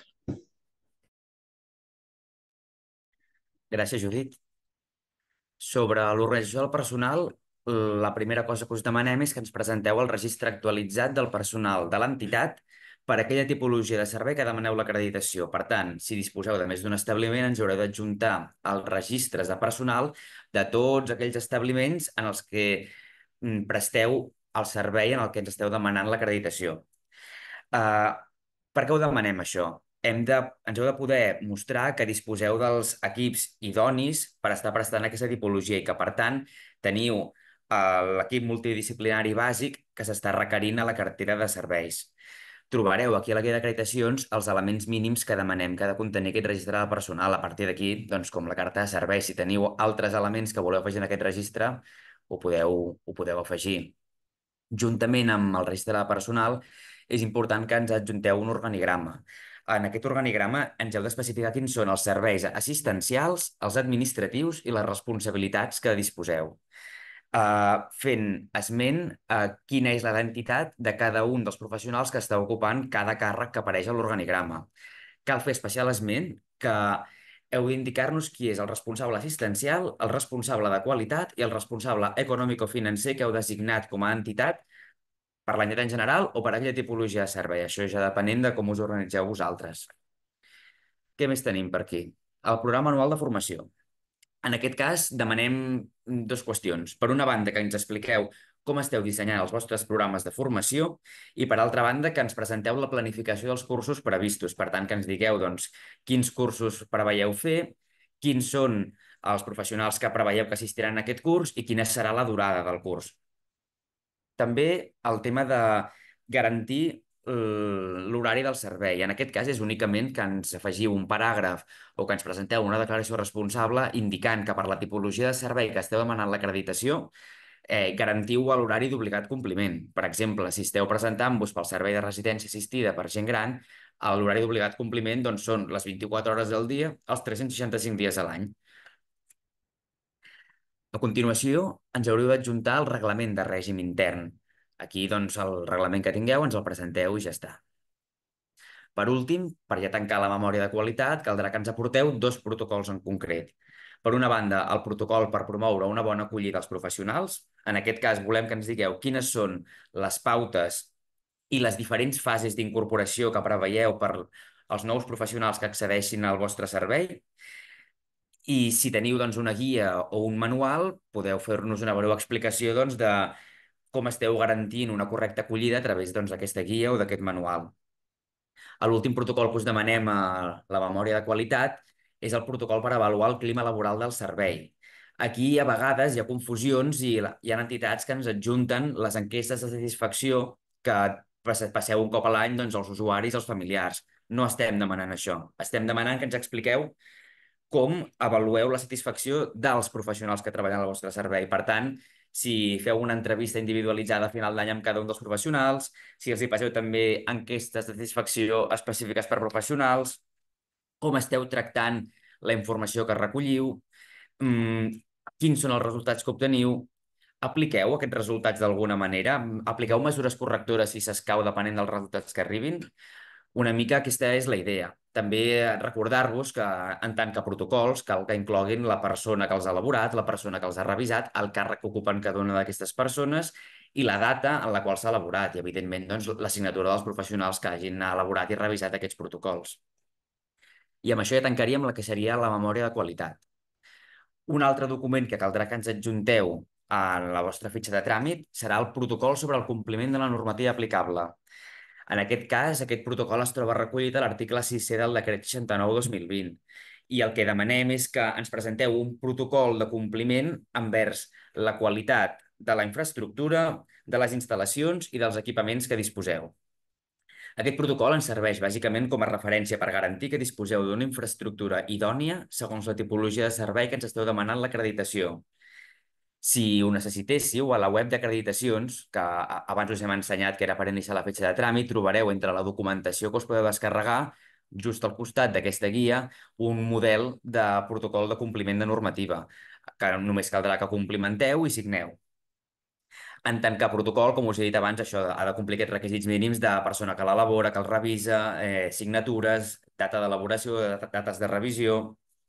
Gràcies, Judit. Sobre l'organització del personal, la primera cosa que us demanem és que ens presenteu el registre actualitzat del personal de l'entitat per a aquella tipologia de servei que demaneu l'acreditació. Per tant, si disposeu de més d'un establiment, ens haureu d'adjuntar els registres de personal de tots aquells establiments en els que presteu el servei en el que ens esteu demanant l'acreditació. Per què ho demanem, això? Ens heu de poder mostrar que disposeu dels equips idonis per estar prestant aquesta tipologia i que, per tant, teniu l'equip multidisciplinari bàsic que s'està requerint a la cartera de serveis. Trobareu aquí a la guia d'acreditacions els elements mínims que demanem que ha de contenir aquest registre de personal. A partir d'aquí, doncs, com la carta de serveis, si teniu altres elements que voleu afegir en aquest registre, ho podeu afegir. Juntament amb el registre de personal, és important que ens adjunteu un organigrama. En aquest organigrama ens heu d'especificar quins són els serveis assistencials, els administratius i les responsabilitats que disposeu. Fent esment a quina és l'identitat de cada un dels professionals que està ocupant cada càrrec que apareix a l'organigrama. Cal fer especial esment que heu d'indicar-nos qui és el responsable assistencial, el responsable de qualitat i el responsable econòmico-financer que heu designat com a entitat per l'entitat en general o per aquella tipologia de servei. Això ja depenent de com us organitzeu vosaltres. Què més tenim per aquí? El programa anual de formació. En aquest cas, demanem dues qüestions. Per una banda, que ens expliqueu com esteu dissenyant els vostres programes de formació i, per altra banda, que ens presenteu la planificació dels cursos previstos. Per tant, que ens digueu quins cursos preveieu fer, quins són els professionals que preveieu que assistiran a aquest curs i quina serà la durada del curs. També el tema de garantir l'horari del servei. En aquest cas és únicament que ens afegiu un paràgraf o que ens presenteu una declaració responsable indicant que per la tipologia de servei que esteu demanant l'acreditació garantiu l'horari d'obligat compliment. Per exemple, si esteu presentant-vos pel servei de residència assistida per gent gran, l'horari d'obligat compliment són les 24 hores del dia, els 365 dies a l'any. A continuació, ens haureu d'adjuntar el reglament de règim intern. Aquí, el reglament que tingueu ens el presenteu i ja està. Per últim, per ja tancar la memòria de qualitat, caldrà que ens aporteu dos protocols en concret. Per una banda, el protocol per promoure una bona acollida als professionals. En aquest cas, volem que ens digueu quines són les pautes i les diferents fases d'incorporació que preveieu per als nous professionals que accedeixin al vostre servei. I si teniu una guia o un manual, podeu fer-nos una breu explicació de com esteu garantint una correcta acollida a través d'aquesta guia o d'aquest manual. L'últim protocol que us demanem a la memòria de qualitat és el protocol per avaluar el clima laboral del servei. Aquí a vegades hi ha confusions i hi ha entitats que ens adjunten les enquestes de satisfacció que passeu un cop a l'any als usuaris i als familiars. No estem demanant això. Estem demanant que ens expliqueu com avalueu la satisfacció dels professionals que treballen al vostre servei. Per tant, si feu una entrevista individualitzada a final d'any amb cada un dels professionals, si els hi passeu també enquestes de satisfacció específiques per professionals, com esteu tractant la informació que recolliu, quins són els resultats que obteniu, apliqueu aquests resultats d'alguna manera, apliqueu mesures correctores si s'escau depenent dels resultats que arribin. Una mica aquesta és la idea. També recordar-vos que, en tant que protocols, cal que incloguin la persona que els ha elaborat, la persona que els ha revisat, el càrrec que ocupen cada una d'aquestes persones i la data en la qual s'ha elaborat i, evidentment, la signatura dels professionals que hagin elaborat i revisat aquests protocols. I amb això ja tancaríem la que seria la memòria de qualitat. Un altre document que caldrà que ens adjunteu a la vostra fitxa de tràmit serà el protocol sobre el compliment de la normativa aplicable. En aquest cas, aquest protocol es troba recollit a l'article 6C del decret 69/2020 i el que demanem és que ens presenteu un protocol de compliment envers la qualitat de la infraestructura, de les instal·lacions i dels equipaments que disposeu. Aquest protocol ens serveix bàsicament com a referència per garantir que disposeu d'una infraestructura idònia segons la tipologia de servei que ens esteu demanant l'acreditació. Si ho necessitéssiu, a la web d'acreditacions, que abans us hem ensenyat que era per iniciar la fitxa de tràmit, trobareu entre la documentació que us podeu descarregar, just al costat d'aquesta guia, un model de protocol de compliment de normativa, que només caldrà que complimenteu i signeu. En tant que protocol, com us he dit abans, això ha de complir aquests requisits mínims de persona que l'elabora, que el revisa, signatures, data d'elaboració, dates de revisió.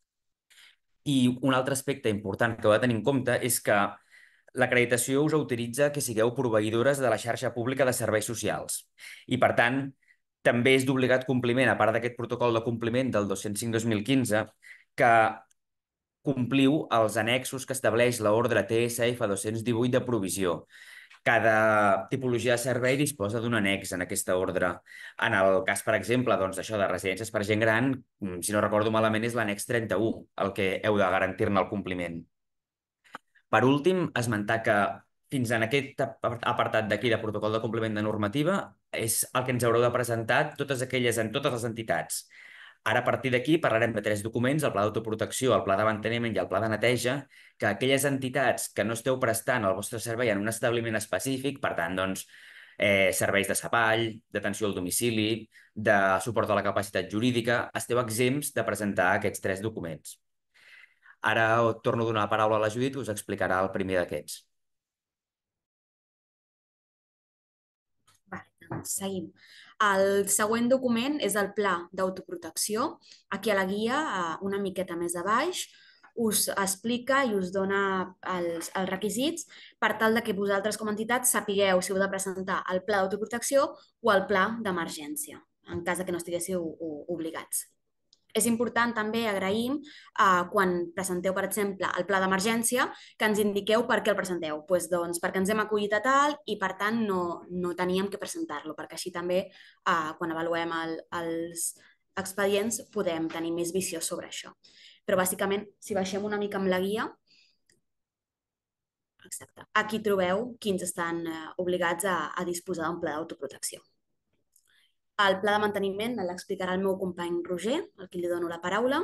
I un altre aspecte important que heu de tenir en compte és que l'acreditació us autoritza que sigueu proveïdores de la xarxa pública de serveis socials. I, per tant, també és d'obligat compliment, a part d'aquest protocol de compliment del 205/2015, que compliu els annexos que estableix l'ordre TSF 218 de provisió. Cada tipologia de servei disposa d'un annex en aquesta ordre. En el cas, per exemple, això de residències per gent gran, si no recordo malament, és l'annex 31, el que heu de garantir-ne el compliment. Per últim, esmentar que fins en aquest apartat d'aquí de protocol de compliment de normativa és el que ens haureu de presentar en totes les entitats. Ara, a partir d'aquí, parlarem de 3 documents, el pla d'autoprotecció, el pla de manteniment i el pla de neteja, que aquelles entitats que no esteu prestant el vostre servei en un establiment específic, per tant, serveis de sapall, d'atenció al domicili, de suport a la capacitat jurídica, esteu exempts de presentar aquests 3 documents. Ara torno a donar la paraula a la Judit, que us explicarà el primer d'aquests. Seguim. El següent document és el pla d'autoprotecció. Aquí a la guia, una miqueta més a baix, us explica i us dona els requisits per tal que vosaltres com a entitat sapigueu si heu de presentar el pla d'autoprotecció o el pla d'emergència, en cas que no estiguéssiu obligats. És important també, agraïm, quan presenteu, per exemple, el pla d'emergència, que ens indiqueu per què el presenteu. Doncs perquè ens hem acollit a tal i, per tant, no teníem que presentar-lo, perquè així també, quan avaluem els expedients, podem tenir més visió sobre això. Però, bàsicament, si baixem una mica amb la guia, exacte, aquí trobeu quins estan obligats a disposar d'un pla d'autoprotecció. El pla de manteniment l'explicarà el meu company Roger, al qui li dono la paraula.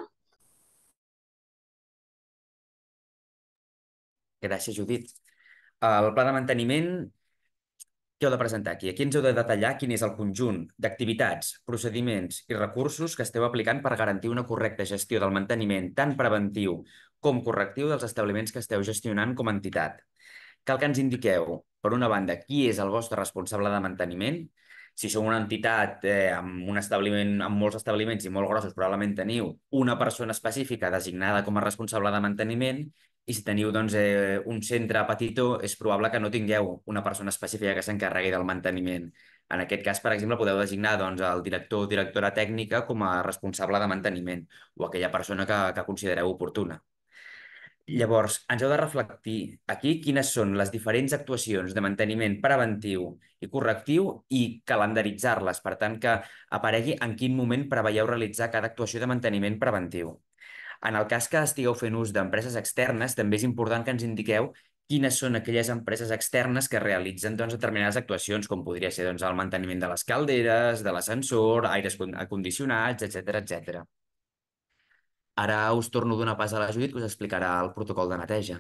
Gràcies, Judit. El pla de manteniment, què heu de presentar aquí? Aquí ens heu de detallar quin és el conjunt d'activitats, procediments i recursos que esteu aplicant per garantir una correcta gestió del manteniment tant preventiu com correctiu dels establiments que esteu gestionant com a entitat. Cal que ens indiqueu, per una banda, qui és el vostre responsable de manteniment. Si sou una entitat amb molts establiments i molt grossos, probablement teniu una persona específica designada com a responsable de manteniment i si teniu un centre petitó, és probable que no tingueu una persona específica que s'encarregui del manteniment. En aquest cas, per exemple, podeu designar el director o directora tècnica com a responsable de manteniment o aquella persona que considereu oportuna. Llavors, ens heu de reflectir aquí quines són les diferents actuacions de manteniment preventiu i correctiu i calendaritzar-les, per tant, que aparegui en quin moment preveieu realitzar cada actuació de manteniment preventiu. En el cas que estigueu fent ús d'empreses externes, també és important que ens indiqueu quines són aquelles empreses externes que realitzen determinades actuacions, com podria ser el manteniment de les calderes, de l'ascensor, aires condicionats, etc. Ara us torno a donar pas a la Judit, que us explicarà el protocol de neteja.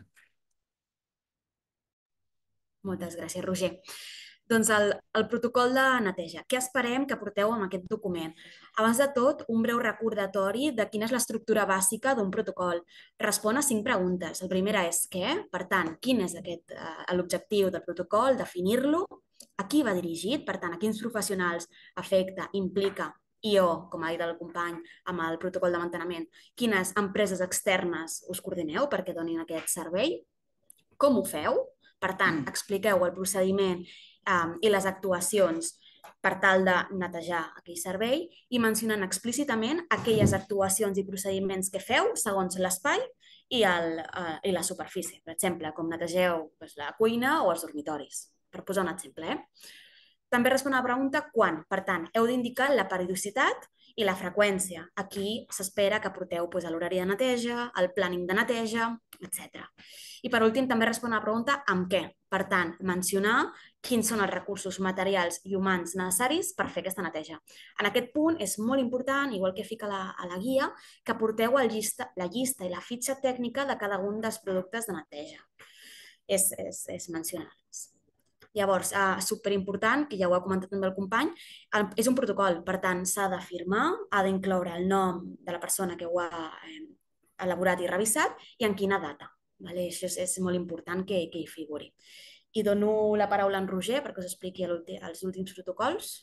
Moltes gràcies, Roger. Doncs el protocol de neteja. Què esperem que porteu amb aquest document? Abans de tot, un breu recordatori de quina és l'estructura bàsica d'un protocol. Respon a 5 preguntes. La primera és què? Per tant, quin és l'objectiu del protocol? Definir-lo. A qui va dirigit? Per tant, a quins professionals afecta, implica i com ha dit el company, amb el protocol de manteniment, quines empreses externes us coordineu perquè donin aquest servei? Com ho feu? Per tant, expliqueu el procediment i les actuacions per tal de netejar aquell servei i mencionant explícitament aquelles actuacions i procediments que feu segons l'espai i la superfície. Per exemple, com netegeu la cuina o els dormitoris, per posar un exemple. També respon a la pregunta quan. Per tant, heu d'indicar la periodicitat i la freqüència. Aquí s'espera que porteu l'horari de neteja, el planning de neteja, etc. I per últim també respon a la pregunta amb què. Per tant, mencionar quins són els recursos materials i humans necessaris per fer aquesta neteja. En aquest punt és molt important, igual que fica a la guia, que porteu la llista i la fitxa tècnica de cada un dels productes de neteja. És mencionar-les. Llavors, superimportant, que ja ho ha comentat també el company, és un protocol, per tant, s'ha de firmar, ha d'incloure el nom de la persona que ho ha elaborat i revisat i en quina data. Això és molt important que hi figuri. I dono la paraula a en Roger perquè us expliqui els últims protocols.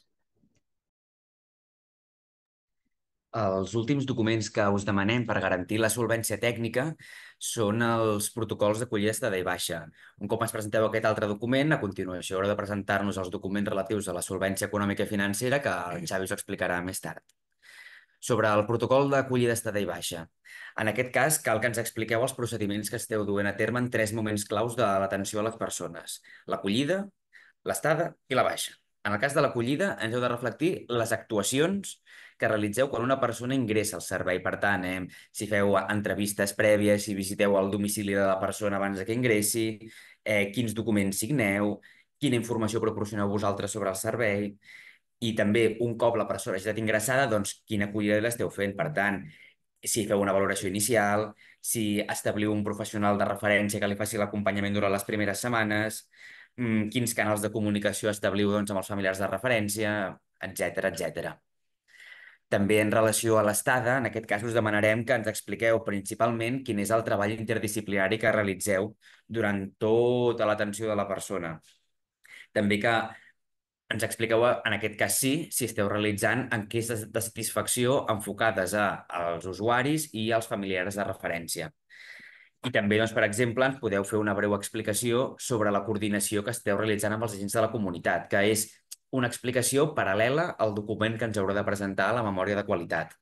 Els últims documents que us demanem per garantir la solvència tècnica són els protocols d'acollida, estada i baixa. Un cop ens presenteu aquest altre document, a continuació haureu de presentar-nos els documents relatius a la solvència econòmica i financera, que el Xavi us explicarà més tard. Sobre el protocol d'acollida, estada i baixa. En aquest cas, cal que ens expliqueu els procediments que esteu duent a terme en 3 moments claus de l'atenció a les persones: l'acollida, l'estada i la baixa. En el cas de l'acollida, ens heu de reflectir les actuacions que realitzeu quan una persona ingressa al servei. Per tant, si feu entrevistes prèvies, si visiteu el domicili de la persona abans que ingressi, quins documents signeu, quina informació proporcioneu vosaltres sobre el servei, i també, un cop la persona ha estat ingressada, doncs quina acollida l'esteu fent. Per tant, si feu una valoració inicial, si establiu un professional de referència que li faci l'acompanyament durant les primeres setmanes, quins canals de comunicació establiu amb els familiars de referència, etc. També en relació a l'estada, en aquest cas us demanarem que ens expliqueu principalment quin és el treball interdisciplinari que realitzeu durant tota l'atenció de la persona. També que ens expliqueu, en aquest cas sí, si esteu realitzant enquestes de satisfacció enfocades als usuaris i als familiars de referència. I també, per exemple, ens podeu fer una breu explicació sobre la coordinació que esteu realitzant amb els agents de la comunitat, que és una explicació paral·lela al document que ens haurà de presentar a la memòria de qualitat.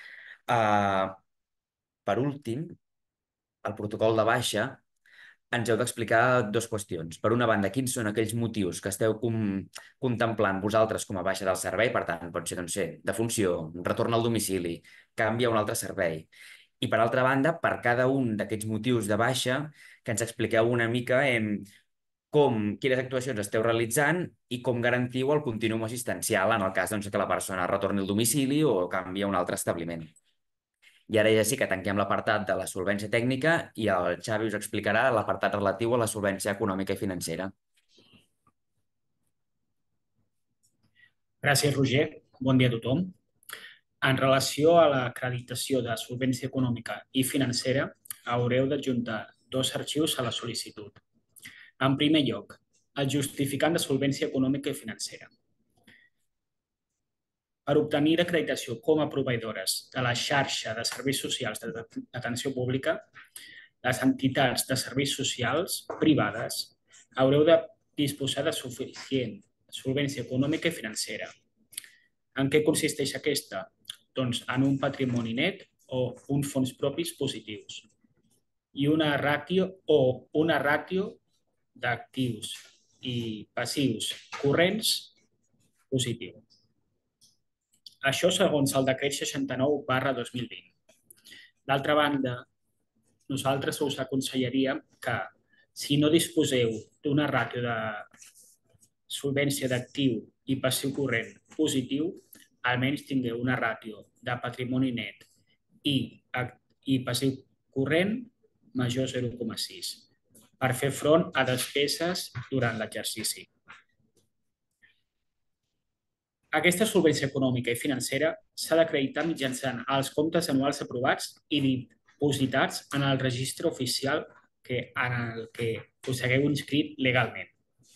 Per últim, el protocol de baixa, ens heu d'explicar 2 qüestions. Per una banda, quins són aquells motius que esteu contemplant vosaltres com a baixa del servei, per tant, pot ser, defunció, retorn al domicili, canvi a un altre servei. I per altra banda, per cada un d'aquests motius de baixa, que ens expliqueu una mica quines actuacions esteu realitzant i com garantiu el continuum assistencial en el cas que la persona retorni al domicili o canvi a un altre establiment. I ara ja sí que tanquem l'apartat de la solvència tècnica i el Xavi us explicarà l'apartat relatiu a la solvència econòmica i financera. Gràcies, Roger. Bon dia a tothom. En relació a l'acreditació de solvència econòmica i financera, haureu d'adjuntar 2 arxius a la sol·licitud. En primer lloc, el justificant de solvència econòmica i financera. Per obtenir l'acreditació com a proveïdores de la xarxa de serveis socials d'atenció pública, les entitats de serveis socials privades haureu de disposar de suficient solvència econòmica i financera. En què consisteix aquesta? Doncs en un patrimoni net o uns fons propis positius i una ràtio d'actius i passius corrents positiu. Això segons el decret 69/2020. D'altra banda, nosaltres us aconsellaríem que si no disposeu d'una ràtio de solvència d'actiu i passiu corrent positiu, almenys tingueu una ràtio de patrimoni net i passiu corrent major 0,6 per fer front a despeses durant l'exercici. Aquesta solvència econòmica i financera s'ha d'acreditar mitjançant els comptes anuals aprovats i dipositats en el registre oficial en el que us hagueu inscrit legalment.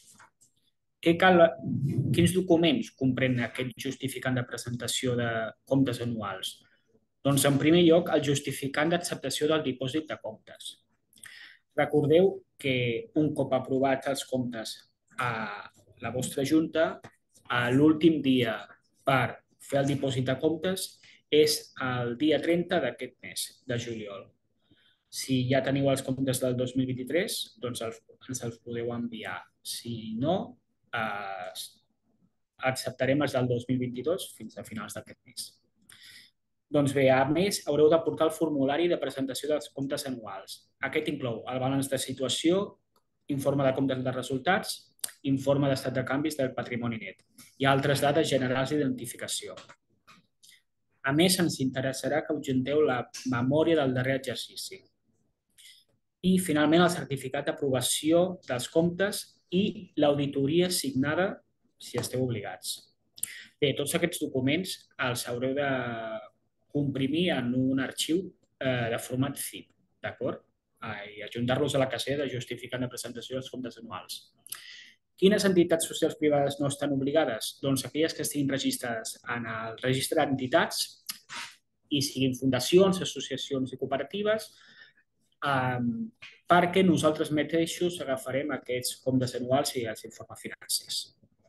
Quins documents comprèn aquest justificant de presentació de comptes anuals? Doncs, en primer lloc, el justificant d'acceptació del dipòsit de comptes. Recordeu que un cop aprovats els comptes a la vostra Junta, l'últim dia per fer el dipòsit de comptes és el dia 30 d'aquest mes, de juliol. Si ja teniu els comptes del 2023, doncs ens els podeu enviar. Si no, acceptarem els del 2022 fins a finals d'aquest mes. Doncs bé, a més, haureu d'aportar el formulari de presentació dels comptes anuals. Aquest inclou el balanç de situació, informe de comptes de resultats, informe d'estat de canvis del patrimoni net i altres dades generals d'identificació. A més, ens interessarà que adjunteu la memòria del darrer exercici. I, finalment, el certificat d'aprovació dels comptes i l'auditoria signada si esteu obligats. Bé, tots aquests documents els haureu de comprimir en un arxiu de format zip, d'acord? I ajuntar-los a la casella de justificant de presentació dels comptes anuals. Quines entitats socials privades no estan obligades? Doncs aquelles que estiguin registrades en el registre d'entitats i siguin fundacions, associacions i cooperatives, perquè nosaltres mateixos agafarem aquests comptes anuals i els informes financers.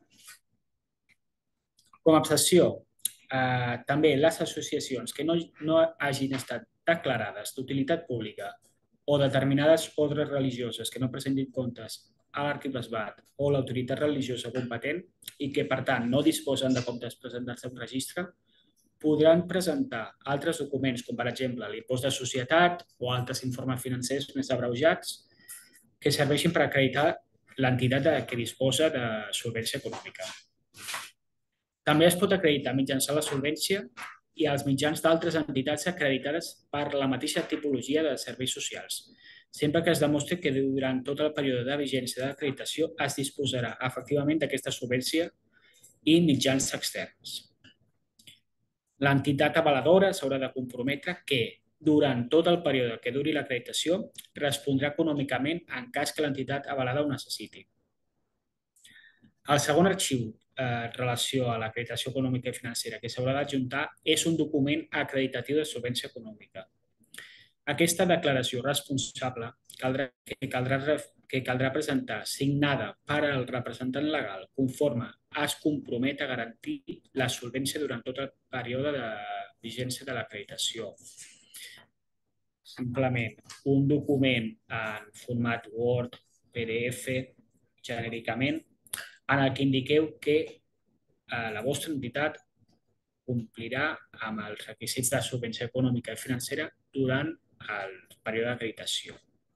Com a excepció, també les associacions que no hagin estat declarades d'utilitat pública o determinades ordres religioses que no presentin comptes a l'arquebisbat o l'autoritat religiosa competent i que, per tant, no disposen de comptes presentats a un registre, podran presentar altres documents, com per exemple l'impost de societat o altres informes financers més abreujats que serveixin per acreditar l'entitat que disposa de solvència econòmica. També es pot acreditar mitjançant la solvència i els mitjans d'altres entitats acreditades per la mateixa tipologia de serveis socials, sempre que es demostri que durant tot el període de vigència de l'acreditació es disposarà efectivament d'aquesta solvència i mitjans externs. L'entitat avaladora s'haurà de comprometre que, durant tot el període que duri l'acreditació, respondrà econòmicament en cas que l'entitat avalada ho necessiti. El segon arxiu en relació a l'acreditació econòmica i financera que s'haurà d'adjuntar és un document acreditatiu de solvència econòmica. Aquesta declaració responsable que caldrà presentar signada per al representant legal conforme es compromet a garantir la solvència durant tot el període de vigència de l'acreditació. Simplement un document en format Word, PDF, genèricament, en el que indiqueu que la vostra entitat complirà amb els requisits de solvència econòmica i financera durant el període d'acreditació.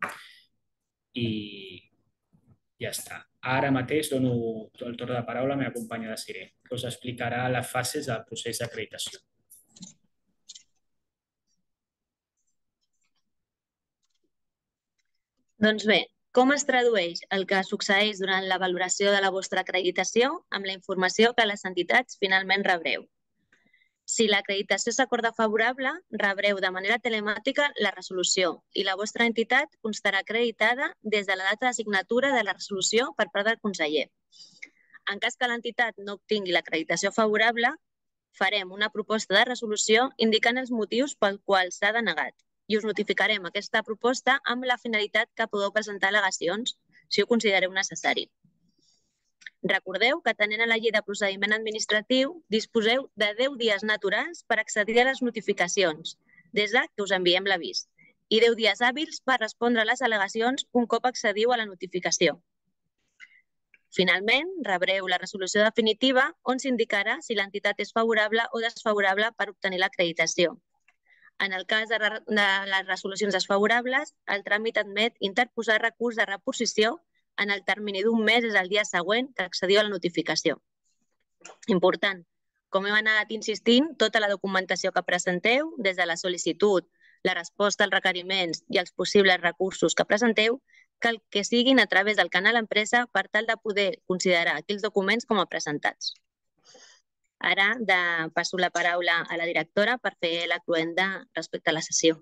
I ja està. Ara mateix dono el torn de paraula a la meva companya de Siré, que us explicarà les fases del procés d'acreditació. Doncs bé, com es tradueix el que succeeix durant la valoració de la vostra acreditació amb la informació que les entitats finalment rebreu? Si l'acreditació s'acorda favorable, rebreu de manera telemàtica la resolució i la vostra entitat constarà acreditada des de la data de signatura de la resolució per part del conseller. En cas que l'entitat no obtingui l'acreditació favorable, farem una proposta de resolució indicant els motius pels quals s'ha denegat i us notificarem aquesta proposta amb la finalitat que podeu presentar al·legacions si ho considereu necessari. Recordeu que, atenent a la llei de procediment administratiu, disposeu de 10 dies naturals per accedir a les notificacions, des que us enviem l'avís, i 10 dies hàbils per respondre a les al·legacions un cop accediu a la notificació. Finalment, rebreu la resolució definitiva on s'indicarà si l'entitat és favorable o desfavorable per obtenir l'acreditació. En el cas de les resolucions desfavorables, el tràmit admet interposar recurs de reposició en el termini d'un mes és el dia següent que accediu a la notificació. Important, com hem anat insistint, tota la documentació que presenteu, des de la sol·licitud, la resposta als requeriments i els possibles recursos que presenteu, cal que siguin a través del canal empresa per tal de poder considerar aquells documents com a presentats. Ara passo la paraula a la directora per fer la cloenda respecte a la sessió.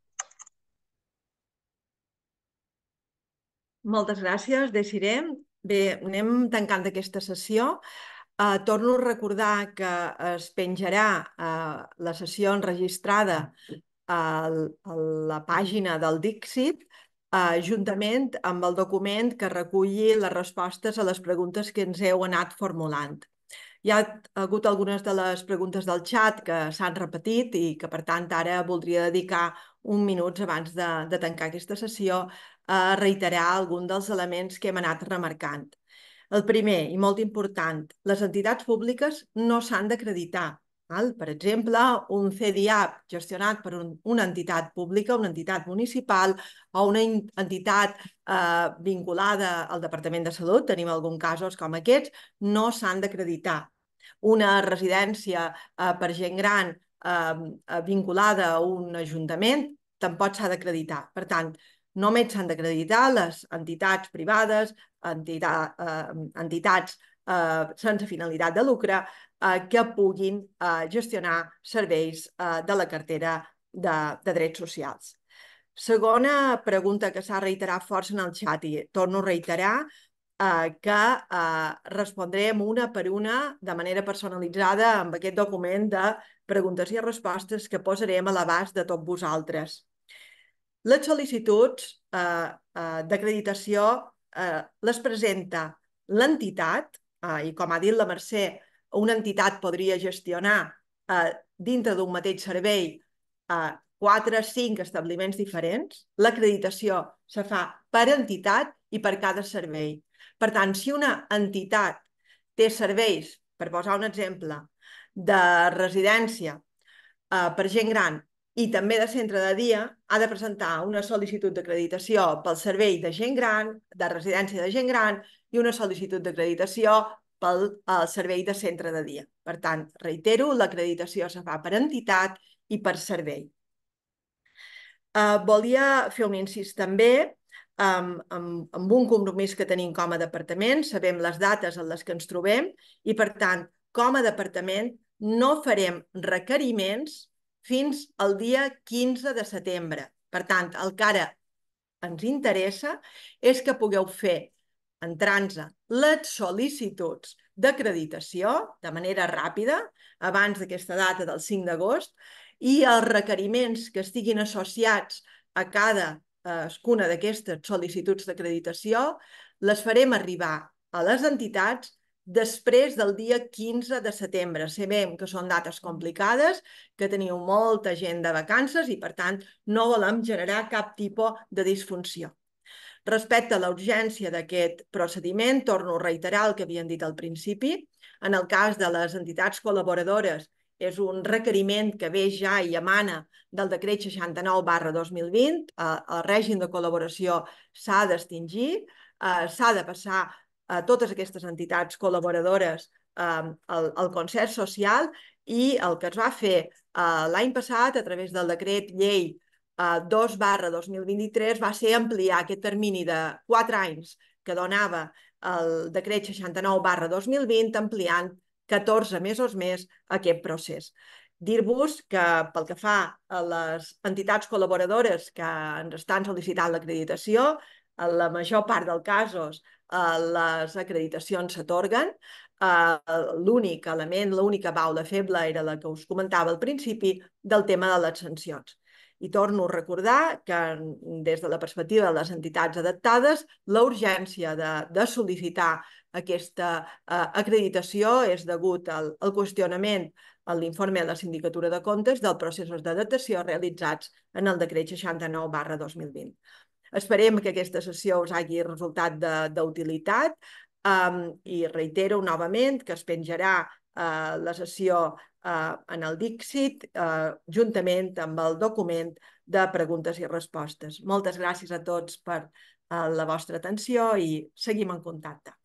Moltes gràcies, Desiree. Bé, anem tancant aquesta sessió. Torno a recordar que es penjarà la sessió enregistrada a la pàgina del Dixit juntament amb el document que reculli les respostes a les preguntes que ens heu anat formulant. Hi ha hagut algunes de les preguntes del xat que s'han repetit i que, per tant, ara voldria dedicar uns minuts abans de tancar aquesta sessió a reiterar algun dels elements que hem anat remarcant. El primer, i molt important, les entitats públiques no s'han d'acreditar. Per exemple, un CDIAP gestionat per una entitat pública, una entitat municipal o una entitat vinculada al Departament de Salut, tenim alguns casos com aquests, no s'han d'acreditar. Una residència per gent gran vinculada a un ajuntament tampoc s'ha d'acreditar. Per tant, només s'han d'acreditar les entitats privades, entitats sense finalitat de lucre que puguin gestionar serveis de la cartera de drets socials. Segona pregunta que s'ha reiterat força en el xat i torno a reiterar que respondrem una per una de manera personalitzada amb aquest document de preguntes i respostes que posarem a l'abast de tots vosaltres. Les sol·licituds d'acreditació les presenta l'entitat i, com ha dit la Mercè, una entitat podria gestionar dintre d'un mateix servei 4 o 5 establiments diferents. L'acreditació se fa per entitat i per cada servei. Per tant, si una entitat té serveis, per posar un exemple, de residència per gent gran i també de centre de dia, ha de presentar una sol·licitud d'acreditació pel servei de gent gran, de residència de gent gran, i una sol·licitud d'acreditació pel servei de centre de dia. Per tant, reitero, l'acreditació se fa per entitat i per servei. Volia fer un incís també amb un compromís que tenim com a departament. Sabem les dates en les que ens trobem i, per tant, com a departament no farem requeriments fins al dia 15 de setembre. Per tant, el que ara ens interessa és que pugueu fer entrant-se les sol·licituds d'acreditació de manera ràpida, abans d'aquesta data del 5 d'agost, i els requeriments que estiguin associats a cadascuna d'aquestes sol·licituds d'acreditació les farem arribar a les entitats després del dia 15 de setembre. Sabem que són dates complicades, que teniu molta gent de vacances i, per tant, no volem generar cap tipus de disfunció. Respecte a la urgència d'aquest procediment, torno a reiterar el que havíem dit al principi. En el cas de les entitats col·laboradores, és un requeriment que ve ja i emana del decret 69/2020. El règim de col·laboració s'ha d'extingir, s'ha de passar a totes aquestes entitats col·laboradores el concert social, i el que es va fer l'any passat a través del decret llei 2/2023 va ser ampliar aquest termini de 4 anys que donava el decret 69/2020, ampliant 14 mesos més aquest procés. Dir-vos que pel que fa a les entitats col·laboradores que ens estan sol·licitant l'acreditació, en la major part dels casos les acreditacions s'atorguen. L'únic element, l'única baula feble era la que us comentava al principi del tema de les sancions. I torno a recordar que des de la perspectiva de les entitats adaptades, la urgència de sol·licitar aquesta acreditació és degut al qüestionament en l'informe de la Sindicatura de Comptes dels processos d'adaptació realitzats en el decret 69/2020. Esperem que aquesta sessió us hagi resultat d'utilitat i reitero novament que es penjarà la sessió en el Dixit juntament amb el document de preguntes i respostes. Moltes gràcies a tots per la vostra atenció i seguim en contacte.